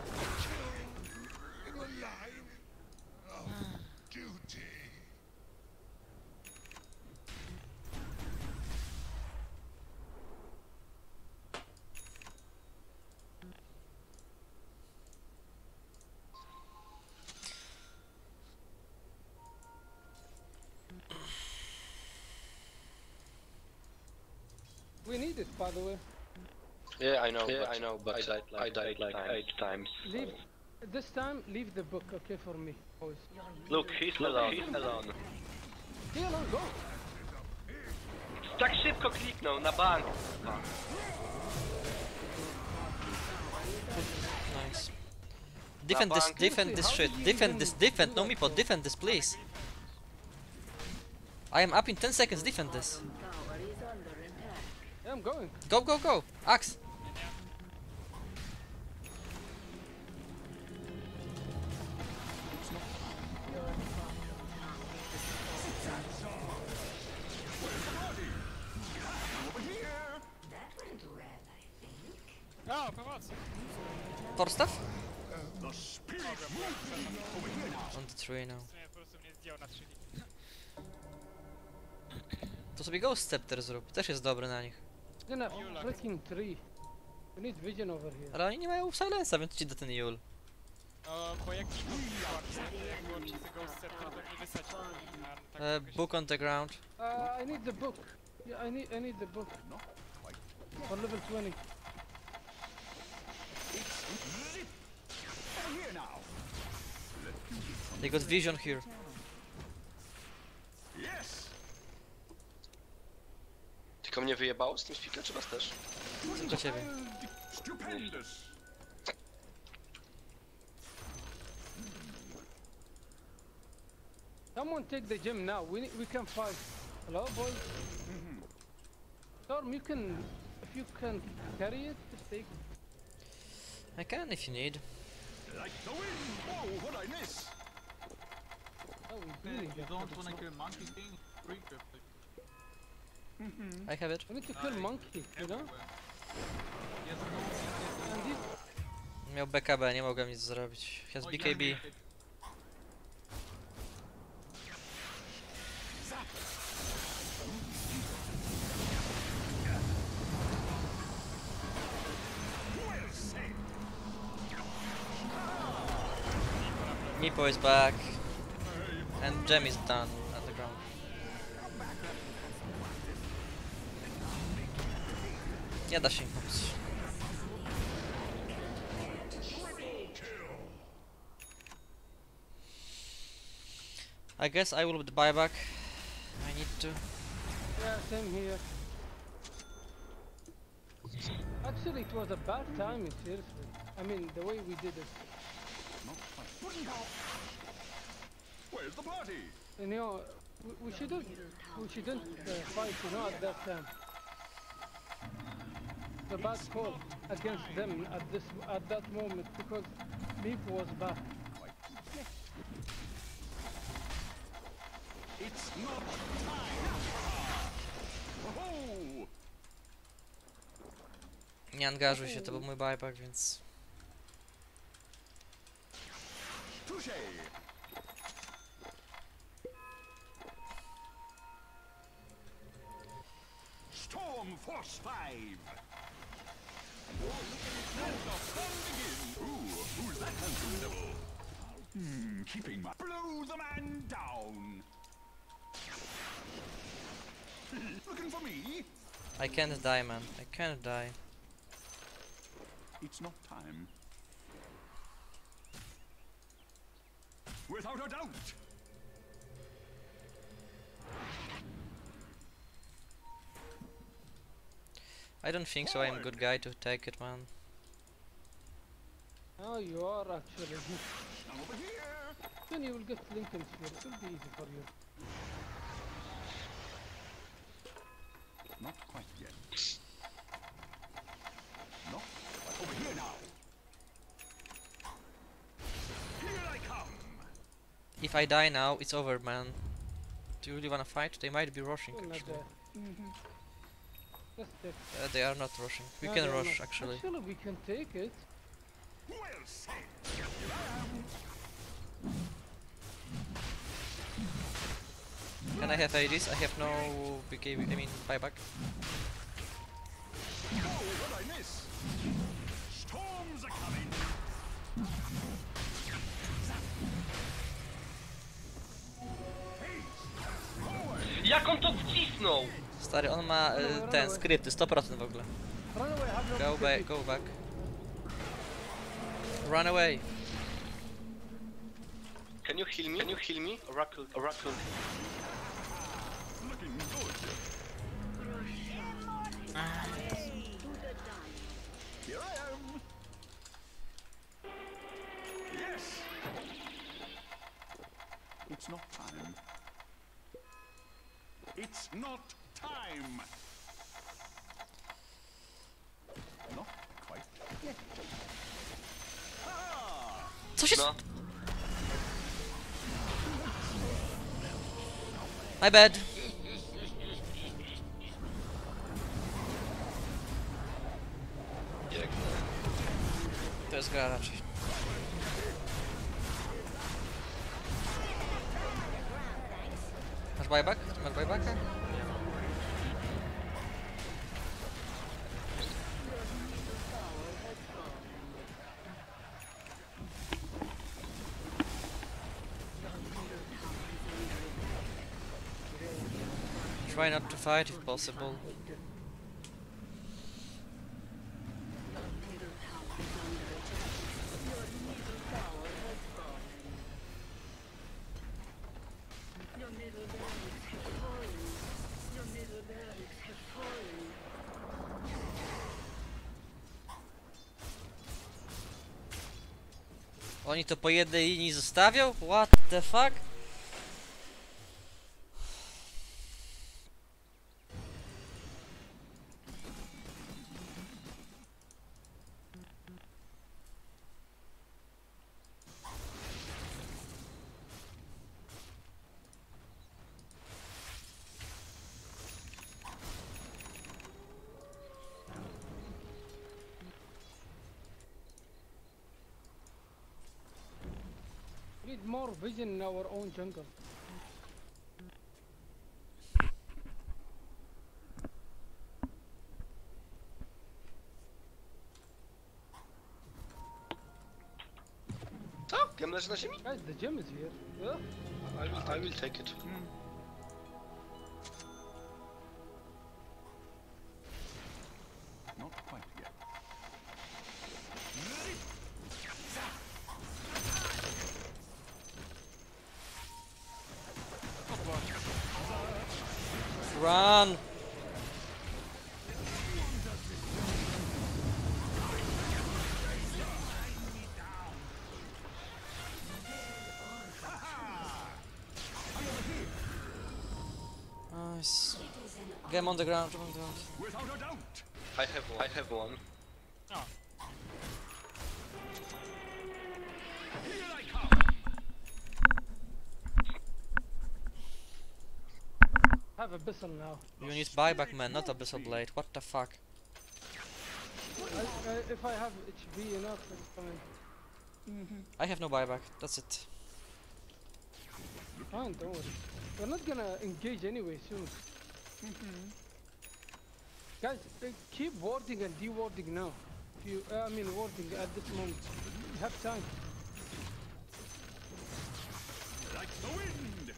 Speaker 11: We need it, by the way.
Speaker 2: Yeah, I know,
Speaker 14: Yeah,
Speaker 2: but
Speaker 14: I know, but
Speaker 2: I died like,
Speaker 14: I died like
Speaker 2: times.
Speaker 14: eight times.
Speaker 11: Leave. This time, leave the book, okay, for me, boys.
Speaker 2: Look, he's alone, he's alone.
Speaker 11: Stay alone, go.
Speaker 2: Tak szybko kliknął, na bank.
Speaker 10: Nice. Defend this, defend this shit. Defend this, defend, no Meepo, defend this, please. I am up in ten seconds, defend this.
Speaker 13: Tower is under attack.
Speaker 11: Yeah, I'm going.
Speaker 10: Go, go, go! Axe!
Speaker 12: O, pomocy!
Speaker 10: Forstaff?
Speaker 7: The spirit
Speaker 10: On the tree now.
Speaker 12: W sumie po prostu mnie zdjął na trzy ligi.
Speaker 10: To sobie Ghost Scepter zrób, też jest dobry na nich.
Speaker 11: In a freaking tree. We need vision over here.
Speaker 10: Ale oni nie mają silensa, więc ci da ten Yule.
Speaker 12: No, bo jak Meepo wyszła, jak było czysty Ghost Scepter, to mnie wysadził. A tak
Speaker 10: Uh,
Speaker 12: jakoś-
Speaker 10: book on the ground.
Speaker 11: Uh, I need the book. Yeah, I need I need the book. For level twenty.
Speaker 7: here now.
Speaker 10: They got vision here.
Speaker 7: Yes.
Speaker 2: Tylko mnie wyjebało z tym speaker, czy was też?
Speaker 10: Tylko ciebie.
Speaker 7: Stupendous.
Speaker 11: Someone take the gem now. We need, we can fight. Hello, boys. Storm, you can if you can carry it, just take it.
Speaker 10: I can if you need.
Speaker 7: Like the wind. Oh, what I miss.
Speaker 11: Oh, we really
Speaker 15: You
Speaker 11: get
Speaker 15: don't
Speaker 11: it.
Speaker 15: wanna kill Monkey King? Free cryptic.
Speaker 10: I have it.
Speaker 11: I need to kill monkey, you know? And this
Speaker 10: Miał B K B, nie mogłem nic zrobić. Has B K B. Meepo is back. And Gem is done at the ground. Nie da się im pomóc. I guess I will buy back. I need to.
Speaker 11: Yeah, same here. Actually, it was a bad timing, seriously. I mean, the way we did it.
Speaker 7: Where's the party?
Speaker 11: You know, we, we shouldn't, we shouldn't uh, fight, you know, at that time. The bad call against them at this, at that moment, because Meepo was back.
Speaker 7: It's not time. Oh!
Speaker 10: Nie angażuj się, to był mój buyback, więc...
Speaker 7: Touché. Storm Force five. Ooh, who's that handsome devil? Hmm, keeping my blow the man down. Looking for me?
Speaker 10: I can't die, man. I can't die.
Speaker 7: It's not time. Without a doubt.
Speaker 10: I don't think so. I'm a good guy to take it, man.
Speaker 11: Oh, you are actually.
Speaker 7: Over here.
Speaker 11: Then you will get Lincoln's here. It will be easy for you.
Speaker 7: Not quite yet. No, but over here now. Here I come.
Speaker 10: If I die now, it's over, man. Do you really wanna fight? They might be rushing,
Speaker 11: You're not
Speaker 10: actually.
Speaker 11: there. Mm-hmm. Just take.
Speaker 10: Uh, they are not rushing. We
Speaker 11: No,
Speaker 10: can
Speaker 11: they are
Speaker 10: rush,
Speaker 11: not.
Speaker 10: actually.
Speaker 11: Actually, we can take it.
Speaker 7: Well said. Here I am.
Speaker 10: Can I have A Ds? I have no B K B, I mean buyback.
Speaker 7: Oh, what I miss? Storms are coming.
Speaker 2: Jak on to wcisnął?
Speaker 10: Stary, on ma y, ten skrypty, sto procent w ogóle.
Speaker 11: Run away, have no
Speaker 10: Go back, go back. Run away.
Speaker 2: Can you heal me? Can you heal me? Oracle, Oracle.
Speaker 7: Looking good. Here I am. Yes. It's not time. It's not time. Not quite. Ah!
Speaker 10: Co się...
Speaker 2: No.
Speaker 10: My bad. To jest gra raczej. Masz buyback? Masz buybacka? Try not to fight if possible. Oni to po jednej linii zostawią? What the fuck?
Speaker 11: more vision in our own jungle.
Speaker 2: Co? Gem leży na ziemi?
Speaker 11: Guys, the gem is here. Yeah?
Speaker 2: I will, I will take it.
Speaker 7: Not quite yet.
Speaker 10: Run! Nice. Get him on the ground, get him on the ground.
Speaker 7: Without a doubt.
Speaker 2: I have one. I have one.
Speaker 12: Oh.
Speaker 7: Here I come.
Speaker 11: Have Abyssal now.
Speaker 10: You need buyback, man, not Abyssal Blade. What the fuck?
Speaker 11: I, I, if I have H P enough, it's fine.
Speaker 10: Mm-hmm. I have no buyback, that's it.
Speaker 11: Fine, don't worry. We're not gonna engage anyway soon.
Speaker 10: Mm-hmm.
Speaker 11: Guys, uh, keep warding and dewarding now. If you, uh, I mean warding at this moment. You have time.
Speaker 7: Like the wind.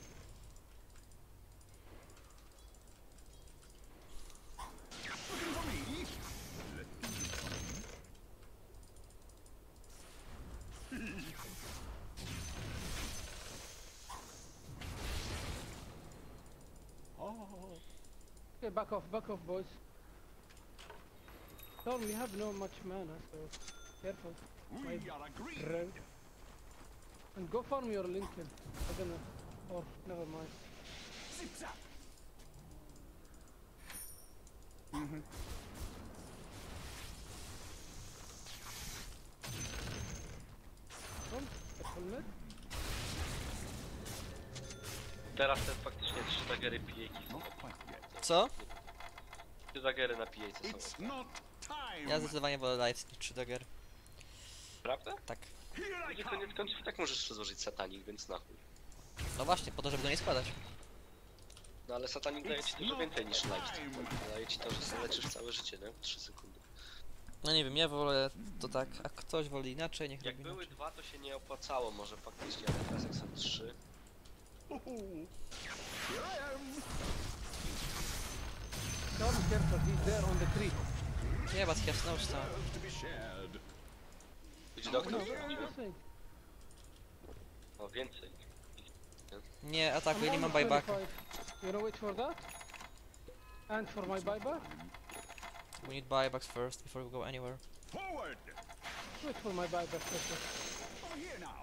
Speaker 7: Looking for me? Let me do something.
Speaker 11: Oh. Okay, back off, back off, boys. Storm, we have no much mana, so careful.
Speaker 7: We
Speaker 11: My
Speaker 7: are agreed.
Speaker 11: friend. And go farm your Lincoln. I don't know. Or never mind.
Speaker 7: Zip zap.
Speaker 11: Mm-hmm. Storm, careful mid.
Speaker 2: Teraz ten faktycznie trzy dagery pijejki są.
Speaker 7: Not quite yet.
Speaker 10: Co?
Speaker 2: Trzy dagery na pijejce są.
Speaker 7: It's not time.
Speaker 10: Ja zdecydowanie wolę live niż trzy dagger.
Speaker 2: Prawda?
Speaker 10: Tak.
Speaker 7: Here I
Speaker 2: Nie,
Speaker 7: come.
Speaker 2: koniec końców i tak możesz złożyć satanik, więc na chuj.
Speaker 10: No właśnie, po to, żeby go nie składać.
Speaker 2: No ale satanik daje ci dużo więcej niż life. Daje ci to, że sobie leczysz całe życie, nie? trzy sekundy.
Speaker 10: No nie wiem, ja wolę to tak, a ktoś woli inaczej, niech
Speaker 2: Jak
Speaker 10: robi
Speaker 2: były
Speaker 10: inaczej.
Speaker 2: dwa, to się nie opłacało może faktycznie, ale teraz jak są trzy...
Speaker 7: Here I am.
Speaker 11: Storm, careful, he's there on the tree.
Speaker 10: Yeah, but he has no stun.
Speaker 7: To be shared.
Speaker 2: Idź do
Speaker 11: No,
Speaker 2: okna.
Speaker 11: what are you saying?
Speaker 2: O, więcej.
Speaker 10: Nie, atakuj,
Speaker 11: I'm
Speaker 10: nie mam
Speaker 11: almost
Speaker 10: buybacka.
Speaker 11: twenty-five. You know, wait for that? And for my buyback?
Speaker 10: We need buybacks first before we go anywhere.
Speaker 7: Forward.
Speaker 11: Wait for my buyback first.
Speaker 7: Over here now.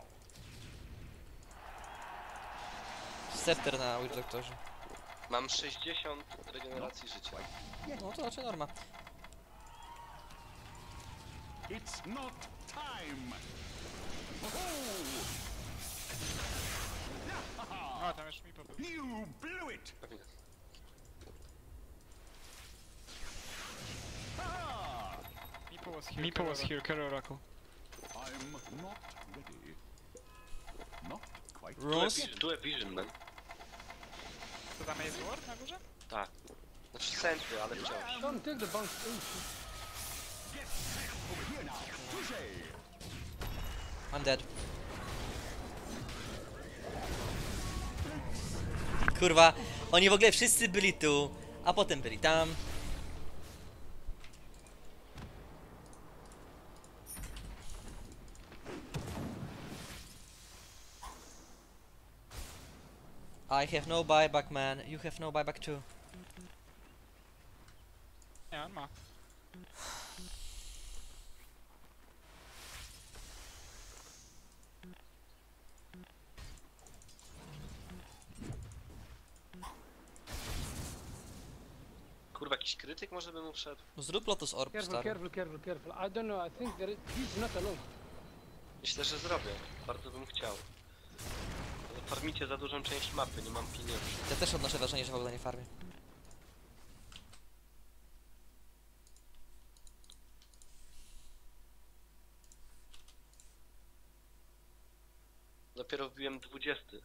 Speaker 10: Scepter na Witch Doctorze.
Speaker 2: Mam sześćdziesiąt regeneracji życia.
Speaker 10: No to raczej norma.
Speaker 7: It's not time.
Speaker 12: O, tam już mi pobył.
Speaker 7: You blew it.
Speaker 2: Pewnie.
Speaker 7: Ah,
Speaker 12: Meeple was here. Meeple was here, carry Oracle.
Speaker 7: I'm not ready. Not quite.
Speaker 10: Runes?
Speaker 2: Dual vision, man.
Speaker 12: To tam jest ward na górze?
Speaker 2: Tak. Znaczy centry, ale wciąż.
Speaker 11: Don't take the bounce.
Speaker 7: Over here now. Touche.
Speaker 10: I'm dead. Kurwa, oni w ogóle wszyscy byli tu, a potem byli tam. I have no buyback, man. You have no buyback too.
Speaker 12: Nie, on ma.
Speaker 2: Kurwa, jakiś krytyk może by mu wszedł?
Speaker 10: Zrób Lotus Orb,
Speaker 11: Careful,
Speaker 10: stary.
Speaker 11: careful, careful, careful. I don't know, I think there is, he's not alone.
Speaker 2: Myślę, że zrobię. Bardzo bym chciał. Ale farmicie za dużą część mapy, nie mam pieniędzy.
Speaker 10: Ja też odnoszę wrażenie, że w ogóle nie farmię.
Speaker 2: Ale Dopiero wbiłem dwudziesty.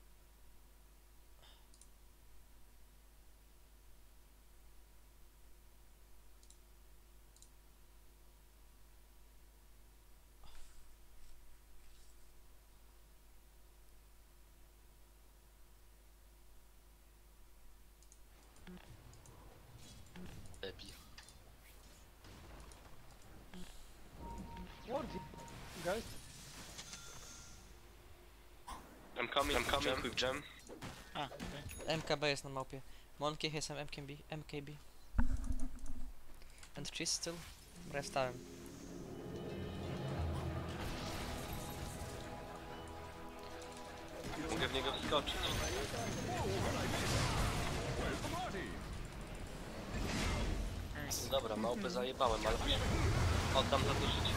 Speaker 2: Lepiej.
Speaker 11: What? Guys?
Speaker 2: I'm coming, I'm coming, quick jam.
Speaker 12: A, okej.
Speaker 10: M K B jest na małpie. Monkey has some M K B. M K B. And cheese still? Bo ja wstałem.
Speaker 2: Mogę w niego wskoczyć. Dobra, małpę zajebałem, ale oddam za to życie.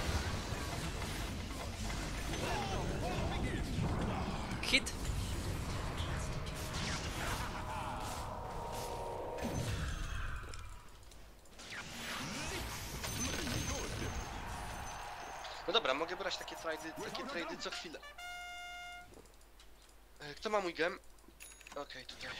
Speaker 10: Hit!
Speaker 2: No dobra, mogę brać takie trady, takie trady co chwilę. E, Kto ma mój gem? Okej, okay, tutaj.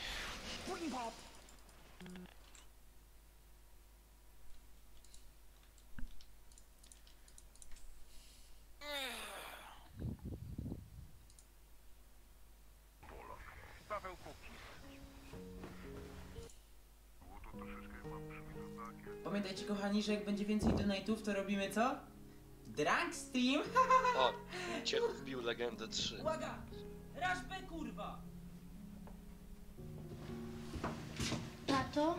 Speaker 14: Pamiętajcie kochani, że jak będzie więcej donate'ów, to robimy co? Drunk Stream!
Speaker 2: O, Ciechu wbił legendę trzy.
Speaker 14: Uwaga! Rush B, kurwa!
Speaker 15: Tato?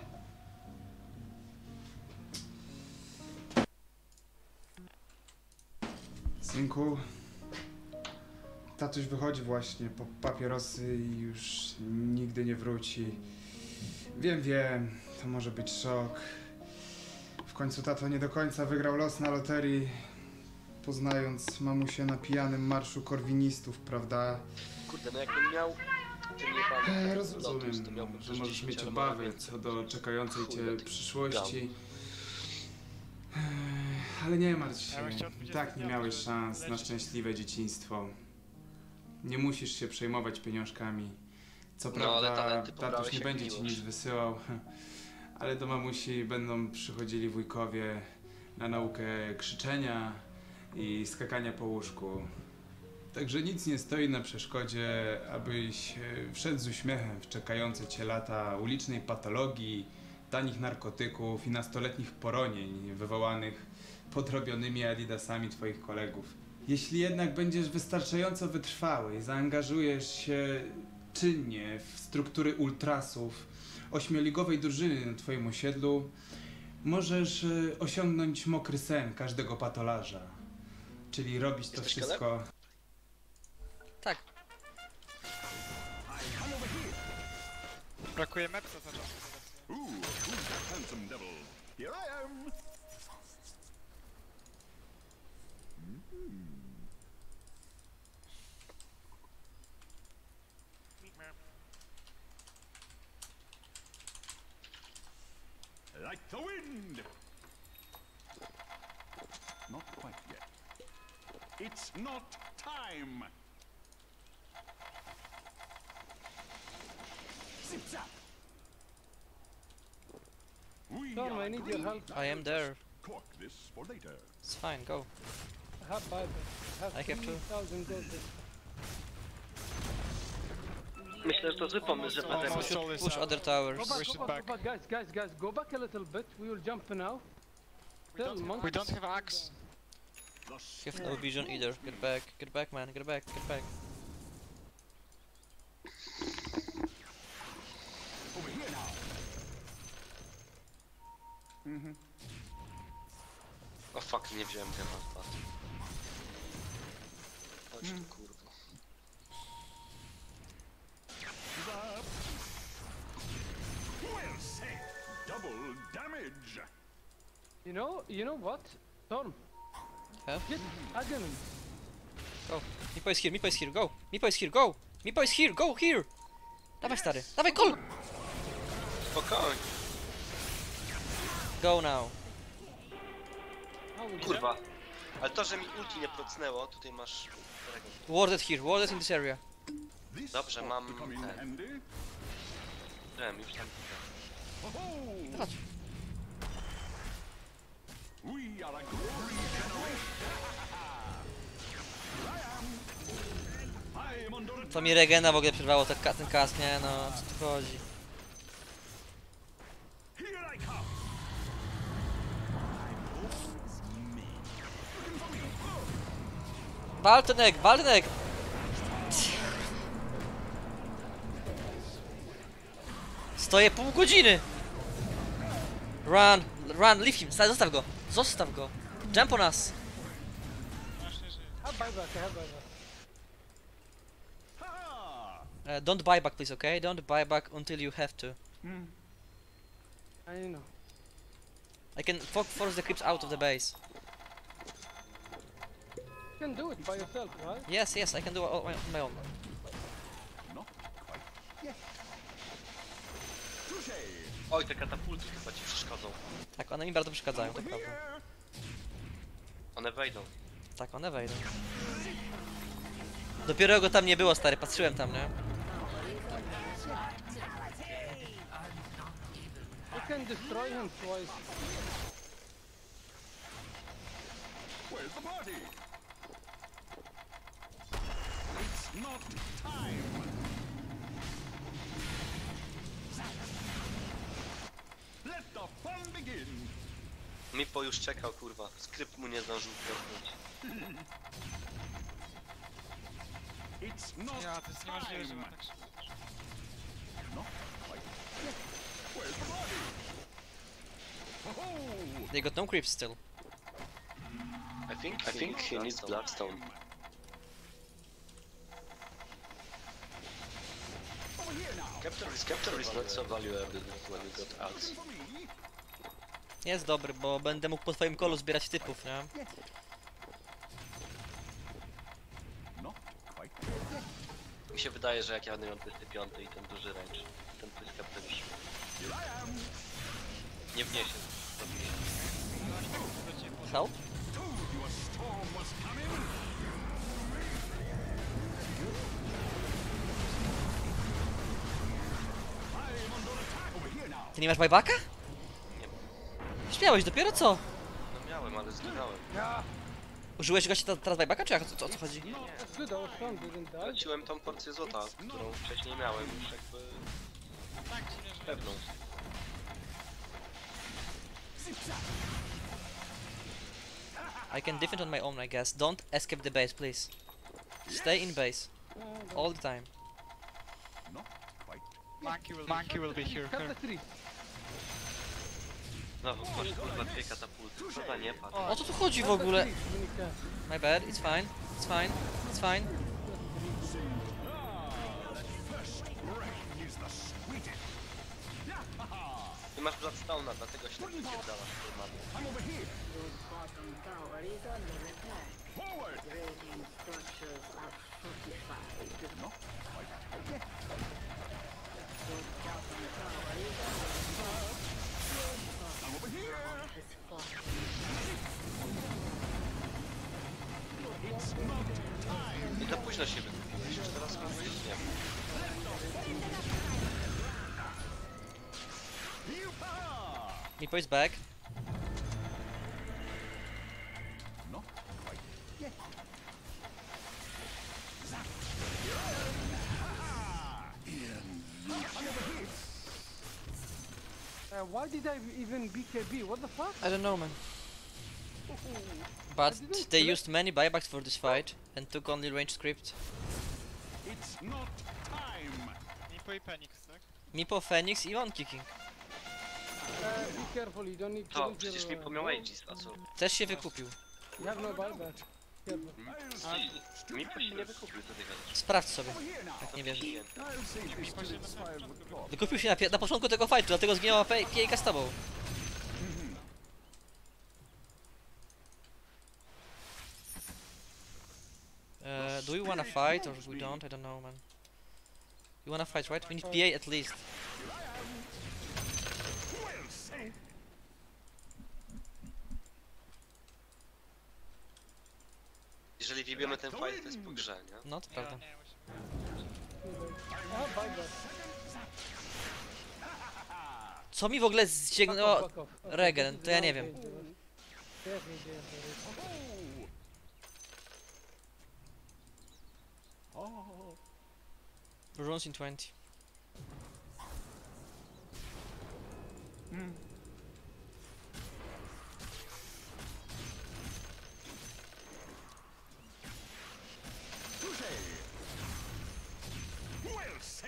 Speaker 16: Synku, tatuś wychodzi właśnie po papierosy i już nigdy nie wróci. Wiem, wiem, to może być szok. W końcu tato nie do końca wygrał los na loterii, poznając mamusię na pijanym marszu korwinistów, prawda?
Speaker 2: Kurde, no jakbym miał...
Speaker 16: Eee, rozumiem, że możesz mieć obawy co do czekającej cię przyszłości. Eee, ale nie martw się, i tak nie miałeś szans na szczęśliwe dzieciństwo. Nie musisz się przejmować pieniążkami. Co
Speaker 2: No,
Speaker 16: prawda,
Speaker 2: ale talenty
Speaker 16: tatuś
Speaker 2: pobrałeś
Speaker 16: nie
Speaker 2: jak
Speaker 16: będzie ci
Speaker 2: miłość.
Speaker 16: nic wysyłał, ale do mamusi będą przychodzili wujkowie na naukę krzyczenia i skakania po łóżku. Także nic nie stoi na przeszkodzie, abyś e, wszedł z uśmiechem w czekające cię lata ulicznej patologii, tanich narkotyków i nastoletnich poronień wywołanych podrobionymi adidasami twoich kolegów. Jeśli jednak będziesz wystarczająco wytrwały i zaangażujesz się czynnie w struktury ultrasów ośmioligowej drużyny na twoim osiedlu, możesz e, osiągnąć mokry sen każdego patolarza. Czyli robić to
Speaker 2: Jesteś
Speaker 16: wszystko...
Speaker 10: Tak.
Speaker 12: Brakuje mapsa za czas.
Speaker 7: Ooh, who's that handsome devil? Here I am. Like the wind. Not quite yet. It's not time. Zip zap. We
Speaker 11: Storm,
Speaker 7: are
Speaker 11: I need your
Speaker 7: green
Speaker 11: help.
Speaker 10: I am there.
Speaker 7: Clock this for later.
Speaker 10: It's fine, go.
Speaker 11: I have Bible. I have
Speaker 10: I have two.
Speaker 11: three thousand gold.
Speaker 2: Myślę, że to zły pomysł, że
Speaker 12: Almost
Speaker 2: będę...
Speaker 12: all is
Speaker 10: Push
Speaker 12: out.
Speaker 10: other towers.
Speaker 11: Go back,
Speaker 12: We
Speaker 11: go
Speaker 12: should
Speaker 11: back, go
Speaker 12: back.
Speaker 11: back, guys, guys, guys, go back a little bit. We will jump now. Still,
Speaker 12: We don't have axe.
Speaker 10: You have no vision either. Get back, get back, man, get back, get back.
Speaker 7: Over here now.
Speaker 16: Mhm.
Speaker 2: O fuck, nie wziąłem gema w pat. Chodź tu, kurwa.
Speaker 7: Zap. Well said. Double damage.
Speaker 11: You know, you know what? Storm.
Speaker 10: Yeah?
Speaker 11: Get Aghanim.
Speaker 10: Go. Mipo is here, Mipo is here, go. Mipo is here, go. Mipo is here, go here. Dawaj stary, dawaj kol.
Speaker 2: Spokojnie.
Speaker 10: Go now.
Speaker 2: Kurwa. Ale to, że mi ulti nie procnęło, tutaj masz
Speaker 10: Warded here, warded in this area.
Speaker 2: Dobrze, mam ten. Wiem, już tam.
Speaker 10: Chodź.
Speaker 7: We are a glory generation. I am under attack.
Speaker 10: To mi Regena w ogóle przerwało ten, ten kask, nie? No, o co tu chodzi?
Speaker 7: Here I come.
Speaker 10: Waltenek, Waltenek! Stoję pół godziny! Run, run, leave him, zostaw go! Zostaw go! Jump on us!
Speaker 11: Have buyback, I have buyback.
Speaker 10: Uh, don't buy back, please, okay? Don't buy back until you have to.
Speaker 11: Mm. I know.
Speaker 10: I can fo force the creeps out of the base.
Speaker 11: You can do it by yourself, right?
Speaker 10: Yes, yes, I can do it all on my own.
Speaker 2: Oj, te katapulty chyba ci przeszkodzą.
Speaker 10: Tak, one mi bardzo przeszkadzają, to prawda.
Speaker 2: One wejdą.
Speaker 10: Tak, one wejdą. Dopiero go tam nie było, stary, patrzyłem tam, nie?
Speaker 11: You can destroy him twice.
Speaker 7: Where's the party? It's not time. Let the fun begin.
Speaker 2: Mipo już czekał, kurwa. Skrypt mu nie zdążył piąknąć.
Speaker 7: It's not
Speaker 12: Ja, to jest niemożliwe, że
Speaker 7: time.
Speaker 12: mam tak szybko.
Speaker 7: No. Where's the party? Oh,
Speaker 10: They got no creeps still.
Speaker 2: I think, I think he needs Blackstone. Capture is, capture is not so valuable when you got ads.
Speaker 10: Jest dobry, bo będę mógł po twoim kolu zbierać typów, nie?
Speaker 2: Mi się wydaje, że jak ja będę miał twisty piąty i ten duży range, ten twist capture już nie wniesie.
Speaker 10: Help? Ty nie masz buybacka? Nie. Śmiałeś dopiero co?
Speaker 2: No miałem, ale zginąłem.
Speaker 10: Użyłeś gościa ta- teraz buybacka, czy jak, o co, o co chodzi?
Speaker 11: That's good, our son didn't die.
Speaker 2: Traciłem tą porcję złota, którą wcześniej miałem już jakby pewną.
Speaker 10: I can defend on my own, I guess. Don't escape the base, please. Stay in base. All the time.
Speaker 12: Monkey will, Monkey will be here.
Speaker 11: Cut the tree.
Speaker 2: Znowu ktoś kurwa dwie katapulty, co za niepad.
Speaker 10: O co tu chodzi w ogóle? My bad, it's fine. It's fine. It's fine.
Speaker 2: Ty masz Bloodstone'a, dlatego się tak wypierdalasz normalnie.
Speaker 13: Your bottom tower is under attack. Radiant structures are fortified. Your bottom tower is under attack. Your bottom tower has fallen.
Speaker 2: I to późno się wykupiłeś, już teraz mam wyjść, nie wiem.
Speaker 10: Mipo is back.
Speaker 11: Uh, why did I even B K B? What the fuck?
Speaker 10: I don't know, man. But they used many buybacks for this fight and took only range script.
Speaker 7: It's not time.
Speaker 12: Mipo i Phoenix, tak?
Speaker 10: Mipo, Phoenix i one kicking.
Speaker 11: Uh, be careful, you don't need to
Speaker 2: To,
Speaker 11: lose
Speaker 2: przecież
Speaker 11: your,
Speaker 2: mi
Speaker 11: uh,
Speaker 2: pomiał Aegis, a co?
Speaker 10: Też się wykupił.
Speaker 11: You have no buyback. Careful.
Speaker 2: A, Mipo się nie wykupił, co ty gadasz?
Speaker 10: Sprawdź sobie, jak nie wierzysz.
Speaker 7: I'll save this till it's five o'clock.
Speaker 10: Wykupił się na, pie- na początku tego fightu, dlatego zginęła Pe- Piejka z tobą. Uh, do we wanna fight or we don't? I don't know, man. You wanna fight, right? We need P A at least.
Speaker 2: Jeżeli wibiemy ten fight, to jest po grze, nie?
Speaker 10: No, to prawda. Co mi w ogóle zciągnęło regen? To ja nie wiem. Runes in twenty.
Speaker 7: Hmm. Well said.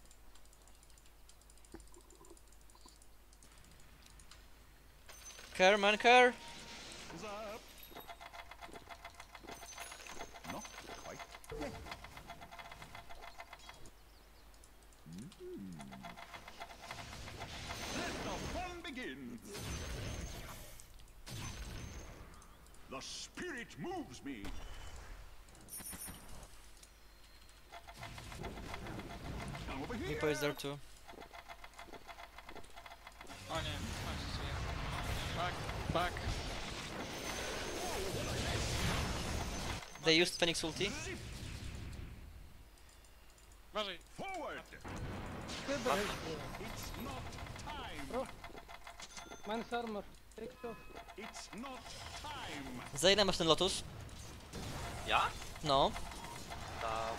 Speaker 10: Care, man, care.
Speaker 7: What's up? Not quite yet. Mm. Let the fun begin. The spirit moves me. Come over here.
Speaker 10: Mipo is there too.
Speaker 12: O nie, co się dzieje? Back, back.
Speaker 10: They used Phoenix ulti.
Speaker 12: Uważaj.
Speaker 7: Forward. It's not time.
Speaker 11: Minus armor. Take it off.
Speaker 7: It's not time.
Speaker 10: Za ile masz ten Lotus?
Speaker 2: Ja?
Speaker 10: No.
Speaker 2: Ta...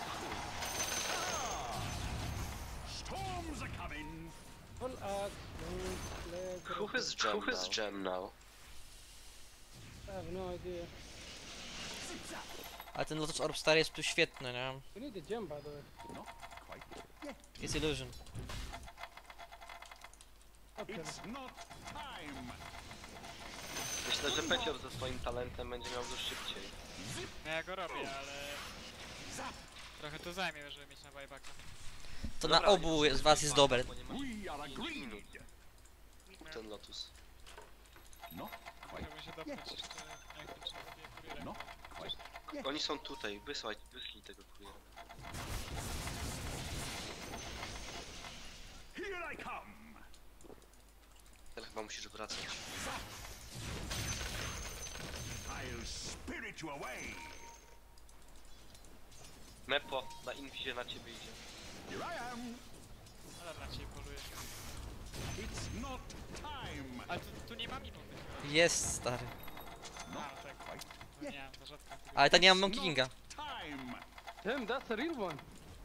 Speaker 7: Storms are coming.
Speaker 11: Full axe, moves, leg,
Speaker 2: Who has gem Who has gem now?
Speaker 11: I have no idea.
Speaker 10: Ale ten Lotus Orb stary jest tu świetny, nie?
Speaker 11: You need a gem, by the way.
Speaker 7: Not quite yet.
Speaker 10: Jest illusion.
Speaker 11: Okay.
Speaker 7: It's not time.
Speaker 2: Myślę, że Pecior ze swoim talentem będzie miał go szybciej.
Speaker 12: No ja go robię, ale... Trochę to zajmie, żeby mieć na buybacka.
Speaker 10: To na obu z was jest dobre.
Speaker 7: We are agreed.
Speaker 2: Ten Lotus.
Speaker 7: Not quite
Speaker 12: Chciałbym się dopnąć jeszcze, jak to trzeba zabiję kurierem.
Speaker 7: Not quite yet.
Speaker 2: Oni są tutaj, wysłaj, wyślij tego kuriera.
Speaker 7: Here I come.
Speaker 2: Teraz chyba musisz wracać.
Speaker 7: I'll spirit you away.
Speaker 2: Mepo, na inwizie na ciebie idzie.
Speaker 7: Here I am.
Speaker 12: Ale na ciebie poluje.
Speaker 7: It's not time.
Speaker 12: Ale tu, tu nie ma minut.
Speaker 10: Jest stary.
Speaker 12: A, no tak. No nie, za rzadko.
Speaker 10: Ale tak nie mam Monkey Kinga.
Speaker 7: Time.
Speaker 11: Damn, that's a real one.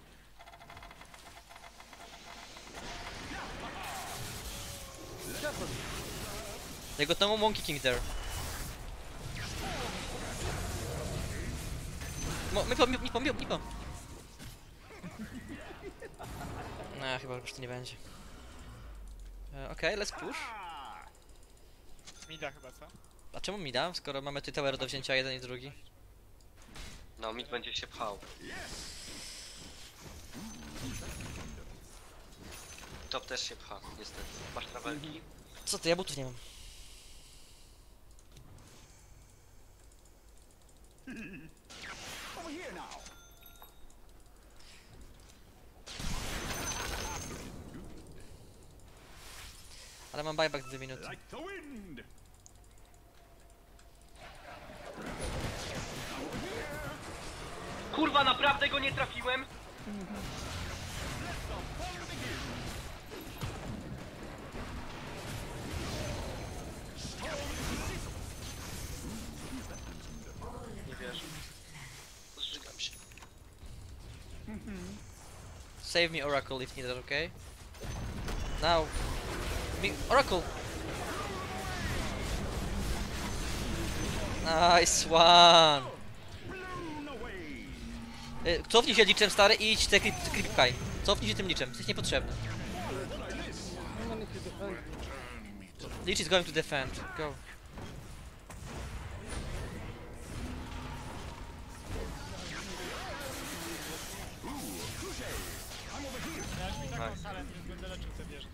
Speaker 11: Careful.
Speaker 10: They got no Monkey King there. Mo Mipo, Mipo, Mipo, Mipo. No, chyba już to nie będzie. E, Okej, okay, let's push.
Speaker 12: Mida chyba, co?
Speaker 10: A czemu mi da, skoro mamy tu tower do wzięcia jeden i drugi?
Speaker 2: No, mid będzie się pchał. Top też się pcha, niestety. Masz trawelki?
Speaker 10: Co ty, ja butów nie mam.
Speaker 7: Over here now.
Speaker 10: Ale mam buyback dwie minuty.
Speaker 7: Like the wind.
Speaker 2: Kurwa, naprawdę go nie trafiłem? Nie wierzę. Zżygam się.
Speaker 10: Save me Oracle if needed, okay? Now. Me Oracle! Nice one! Y, Cofnij się liczem stary i idź te creepkaj. Cofnij się tym liczem, jesteś niepotrzebny. Lich is going to defend, go.
Speaker 12: Ja już mi taką salę, więc będę leczył te wieże.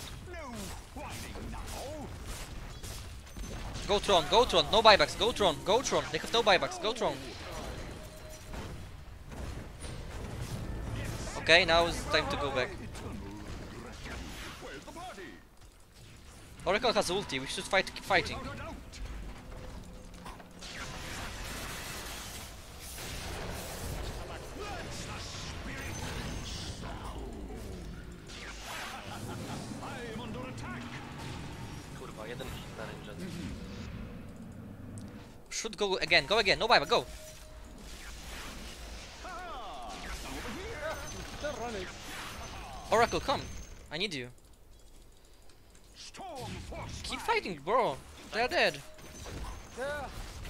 Speaker 10: Go Tron, go Tron, no buybacks, go Tron, go Tron, they have no buybacks, go Tron. Okay, now it's time to go back. Oracle has ulti, we should fight, keep fighting.
Speaker 2: O, jeden hit na range.
Speaker 10: Should go again, go again, no buyback, go!
Speaker 11: They're running.
Speaker 10: Oracle, come! I need you. Keep fighting, bro! They're dead!
Speaker 11: Yeah.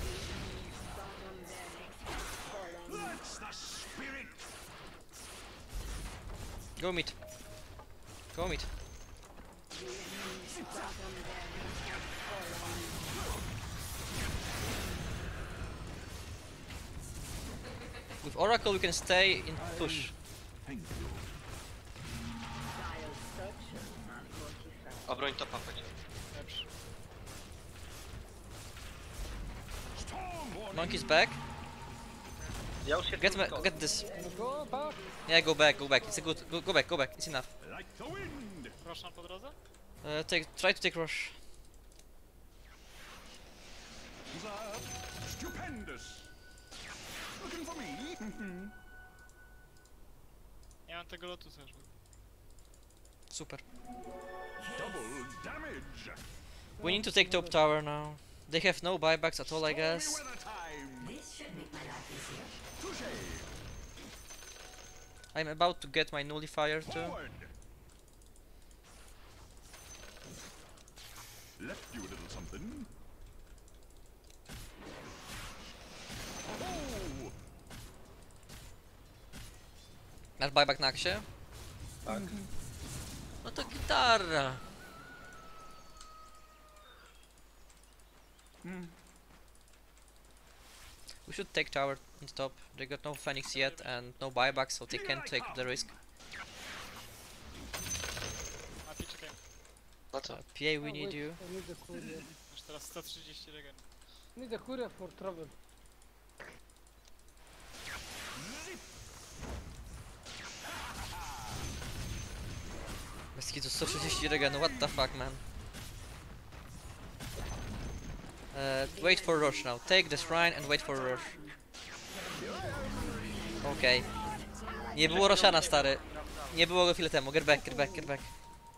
Speaker 10: Go meet. Go meet. With Oracle we can stay in push.
Speaker 2: Obroń topa chodź.
Speaker 10: Monkey's back.
Speaker 2: Ja już się
Speaker 10: Get, me, get this.
Speaker 11: Go back.
Speaker 10: Yeah, go back, go back. It's a good. Go, go back, go back. It's enough.
Speaker 12: Proszę po drodze?
Speaker 10: Uh, take, try to take rush.
Speaker 7: Stupendous. Looking for me?
Speaker 12: Nie mam tego lotusa już.
Speaker 10: Super.
Speaker 7: Double damage.
Speaker 10: We need to take top tower now. They have no buybacks at all, I guess. I'm about to get my nullifier too.
Speaker 7: Left you a little something.
Speaker 10: Masz buyback na aksie?
Speaker 2: Tak.
Speaker 10: No to gitara. We should take tower on top. They got no Phoenix yet and no buyback, so they can't take the risk.
Speaker 12: Mati, czekaj.
Speaker 2: No co?
Speaker 10: P A, we
Speaker 11: Oh,
Speaker 10: need
Speaker 11: wait,
Speaker 10: you.
Speaker 11: I need the courier.
Speaker 12: Już teraz sto trzydzieści regen.
Speaker 11: Need the courier for travel.
Speaker 10: Bez kitu sto trzydzieści regenu, what the fuck, man. Uh, wait for rush now. Take the shrine and wait for rush. Okej. Okay. Nie było Roshana, stary. Nie było go chwilę temu. Get back, get back, get back.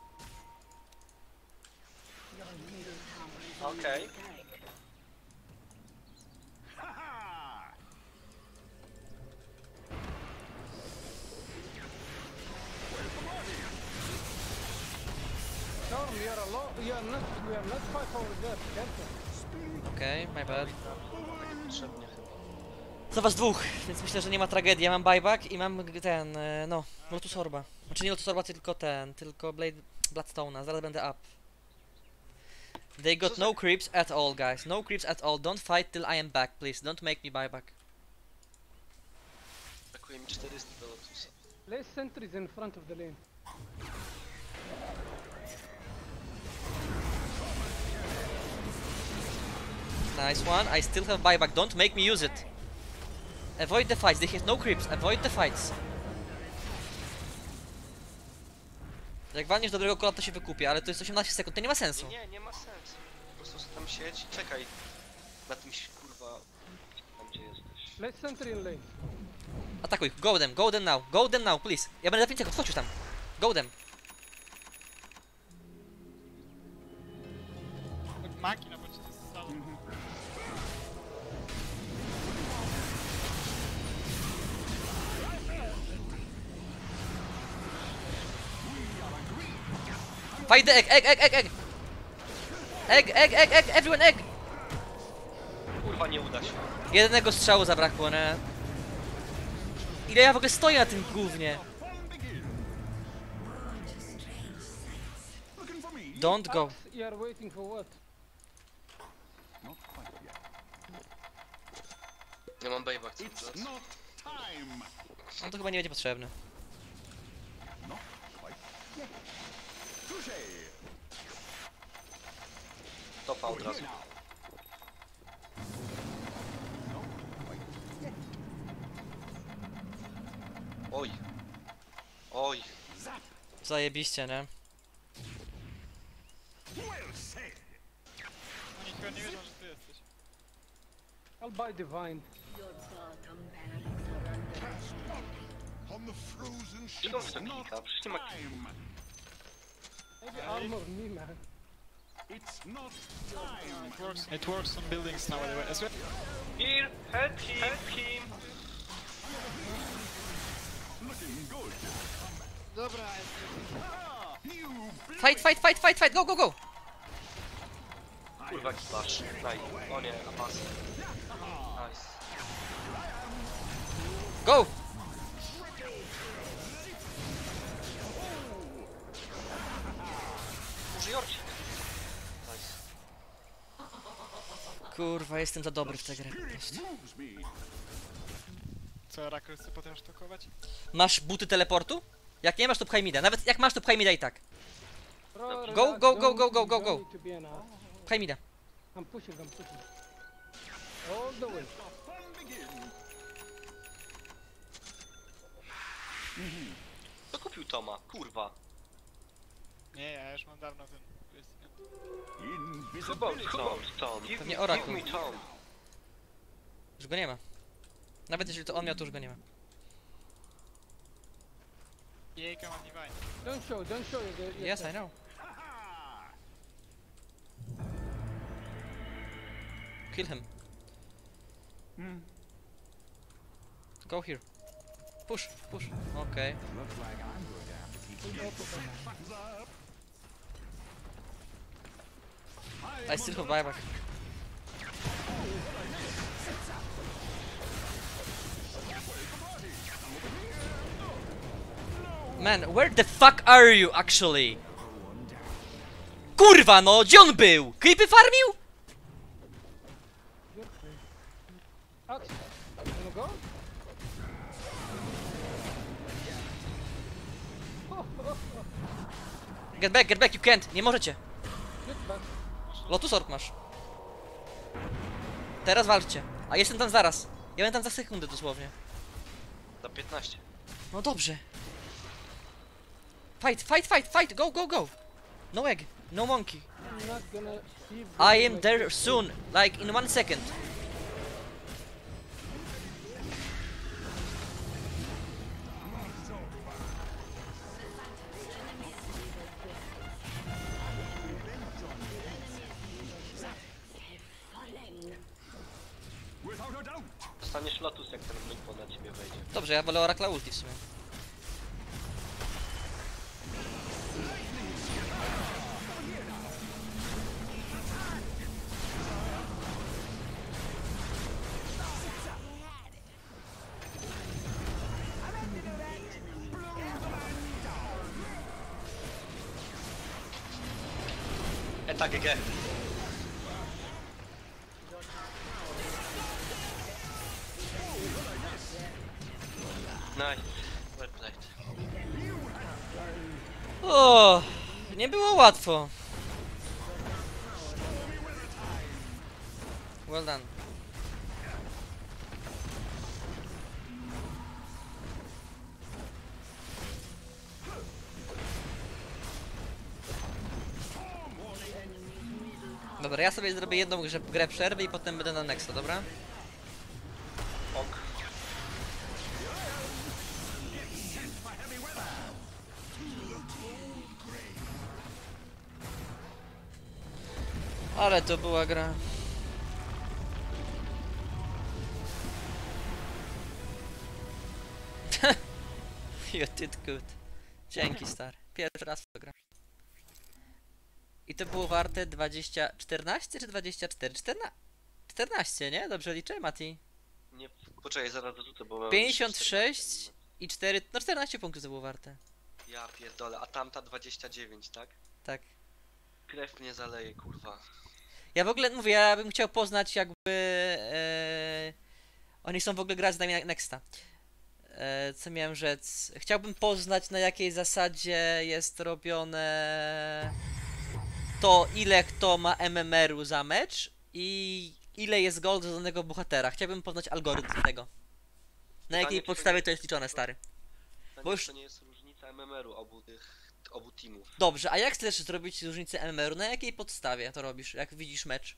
Speaker 2: Okej. Okay.
Speaker 11: Storm, you are alone. You are not. You are not five over there. Careful.
Speaker 10: Okej, okay, my bad.
Speaker 2: Potrzebnie chyba.
Speaker 10: Za was dwóch, więc myślę, że nie ma tragedii. Ja mam buyback i mam ten, e, no, Lotus Orba. Znaczy nie Lotus Orba, tylko ten, tylko Blade Bloodstone'a. Zaraz będę up. They got no creeps at all, guys. No creeps at all. Don't fight till I am back, please. Don't make me buyback.
Speaker 2: Brakuje mi czterysta do Lotusa.
Speaker 11: Place sentries in front of the lane.
Speaker 10: Nice one. I still have buyback. Don't make me use it. Avoid the fights. They have no creeps. Avoid the fights. Jak walniesz dobrego kola, to się wykupie, ale to jest osiemnaście sekund. To nie ma sensu.
Speaker 2: Nie, nie, nie ma sensu. Po prostu tam siedź i czekaj. Na tym się kurwa... Tam gdzie jesteś.
Speaker 11: Place sentry in lane.
Speaker 10: Atakuj. Go them. Go them now. Go them now, please. Ja będę za pięć sekund. Chodź już tam. Go them.
Speaker 12: Maki na bocie to stało.
Speaker 10: Fight the egg, egg, egg, egg, egg! Egg, egg, egg, egg, everyone egg!
Speaker 2: Kurwa, nie uda się.
Speaker 10: Jednego strzału zabrakło, nie? Ile ja w ogóle stoję na tym gównie? Don't go.
Speaker 11: You are waiting for what?
Speaker 2: Nie mam buyback cały czas.
Speaker 10: No to chyba nie będzie potrzebny.
Speaker 2: Topa od razu. Oj. Oj.
Speaker 10: Zajebiście, nie?
Speaker 12: Oni chyba nie wiedzą, że ty jesteś.
Speaker 11: I'll buy divine.
Speaker 2: Czego on chce klika? Przecież nie ma...
Speaker 11: Maybe armor me, man.
Speaker 7: It's not time.
Speaker 12: It works. It works on buildings now anyway. As well.
Speaker 2: Here, help him, help him.
Speaker 7: Looking good.
Speaker 11: Dobra,
Speaker 10: Fight, fight, fight, fight, fight, go, go, go!
Speaker 2: Kurwa, kipasz. Daj. O nie, apas. Nice.
Speaker 10: Go!
Speaker 2: Może Jorcik. Nice.
Speaker 10: Kurwa, jestem za dobry w tę grę po prostu.
Speaker 12: Co, Rakel chce potem sztokować?
Speaker 10: Masz buty teleportu? Jak nie masz, to pchaj mida. Nawet jak masz, to pchaj mida i tak.
Speaker 11: Bro,
Speaker 10: Go,
Speaker 11: relax,
Speaker 10: go, go,
Speaker 11: don't-
Speaker 10: go, go, go,
Speaker 11: don't
Speaker 10: go.
Speaker 11: need to be an ass.
Speaker 10: Pchaj mida.
Speaker 11: I'm pushing, I'm pushing. All the way.
Speaker 2: Kto kupił Toma? Kurwa.
Speaker 12: Nie, ja już mam dawno ten...
Speaker 2: Who bought Tom? Tom. Give
Speaker 10: Pewnie
Speaker 2: me,
Speaker 10: Oracle.
Speaker 2: give me Tom.
Speaker 10: Już go nie ma. Nawet jeżeli to on miał, to już go nie ma.
Speaker 12: Jejka mam Divine.
Speaker 11: Don't show, don't show. your- your
Speaker 10: Yes,
Speaker 11: stuff.
Speaker 10: I know. Kill him. Go here. Push, push. Okay. I still have buyback. Man, where the fuck are you actually? Kurwa no, gdzie on był? Creepy farmił?
Speaker 11: Axe, wanna go?
Speaker 10: Get back, get back, you can't, nie możecie.
Speaker 11: Get back.
Speaker 10: Lotus Orb masz. Teraz walczcie. A jestem tam zaraz. Ja będę tam za sekundę dosłownie.
Speaker 2: Za piętnaście.
Speaker 10: No dobrze. Fight, fight, fight, fight, go, go, go. No egg, no monkey.
Speaker 11: I'm not gonna leave
Speaker 10: I
Speaker 11: this
Speaker 10: am
Speaker 11: like
Speaker 10: there
Speaker 11: this.
Speaker 10: soon, like in one second.
Speaker 2: Dostaniesz Lotus, jak ten Blink na ciebie wejdzie.
Speaker 10: Dobrze, ja wolę Oracle ulti w sumie.
Speaker 2: Eta G G. Nice. Well played.
Speaker 10: O, nie było łatwo. Well done. Dobra, ja sobie zrobię jedną grę, grę przerwy i potem będę na Nexta, dobra?
Speaker 2: Ok.
Speaker 10: Ale to była gra. You did good. Dzięki, stary. Pierwszy raz w to gra. I to było warte dwadzieścia czternaście czy dwadzieścia cztery? czternaście, nie? Dobrze liczę, Mati?
Speaker 2: Nie, poczekaj, zaraz dorzucę, bo mam
Speaker 10: pięćdziesiąt sześć i cztery, no czternaście punktów to było warte.
Speaker 2: Ja pierdolę, a tamta dwadzieścia dziewięć, tak?
Speaker 10: Tak.
Speaker 2: Krew mnie zaleje, kurwa.
Speaker 10: Ja w ogóle mówię, ja bym chciał poznać jakby... E, oni są w ogóle grać z nami na Nexta. E, co miałem rzec? Chciałbym poznać, na jakiej zasadzie jest robione to, ile kto ma M M R-u za mecz i ile jest gold do danego bohatera. Chciałbym poznać algorytm tego. Na jakiej
Speaker 2: czy to
Speaker 10: podstawie
Speaker 2: nie-
Speaker 10: to jest liczone, stary.
Speaker 2: To
Speaker 10: Bo
Speaker 2: nie,
Speaker 10: już-
Speaker 2: to nie jest różnica M M R-u obu tych, obu teamów.
Speaker 10: Dobrze, a jak chcesz zrobić różnicę M M R-u? Na jakiej podstawie to robisz, jak widzisz mecz?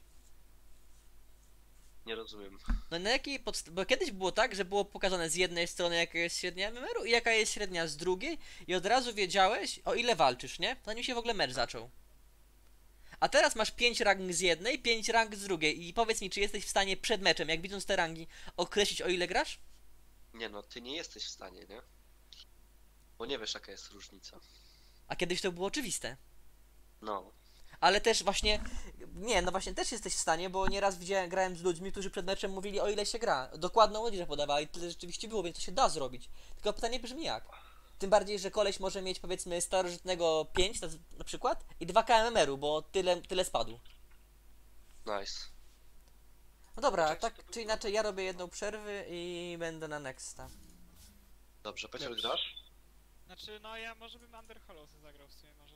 Speaker 2: Nie rozumiem.
Speaker 10: No na jakiej podstawie? Bo kiedyś było tak, że było pokazane z jednej strony jaka jest średnia M M R-u i jaka jest średnia z drugiej i od razu wiedziałeś, o ile walczysz, nie? Zanim się w ogóle mecz zaczął. A teraz masz pięć rang z jednej, pięć rang z drugiej i powiedz mi, czy jesteś w stanie przed meczem, jak widząc te rangi, określić, o ile grasz?
Speaker 2: Nie no, ty nie jesteś w stanie, nie? Bo nie wiesz, jaka jest różnica.
Speaker 10: A kiedyś to było oczywiste.
Speaker 2: No.
Speaker 10: Ale też właśnie, nie, no właśnie też jesteś w stanie, bo nieraz widziałem, grałem z ludźmi, którzy przed meczem mówili, o ile się gra. Dokładną liczbę podawali, tyle rzeczywiście było, więc to się da zrobić. Tylko pytanie brzmi jak? Tym bardziej, że koleś może mieć powiedzmy starożytnego pięć na, na przykład i dwa K M R u, bo tyle, tyle spadł.
Speaker 2: Nice.
Speaker 10: No dobra, tak czy inaczej ja robię jedną przerwę i będę na nexta.
Speaker 2: Dobrze, Peciel, grasz?
Speaker 12: Znaczy, no ja może bym Under Hollows zagrał w sumie, może.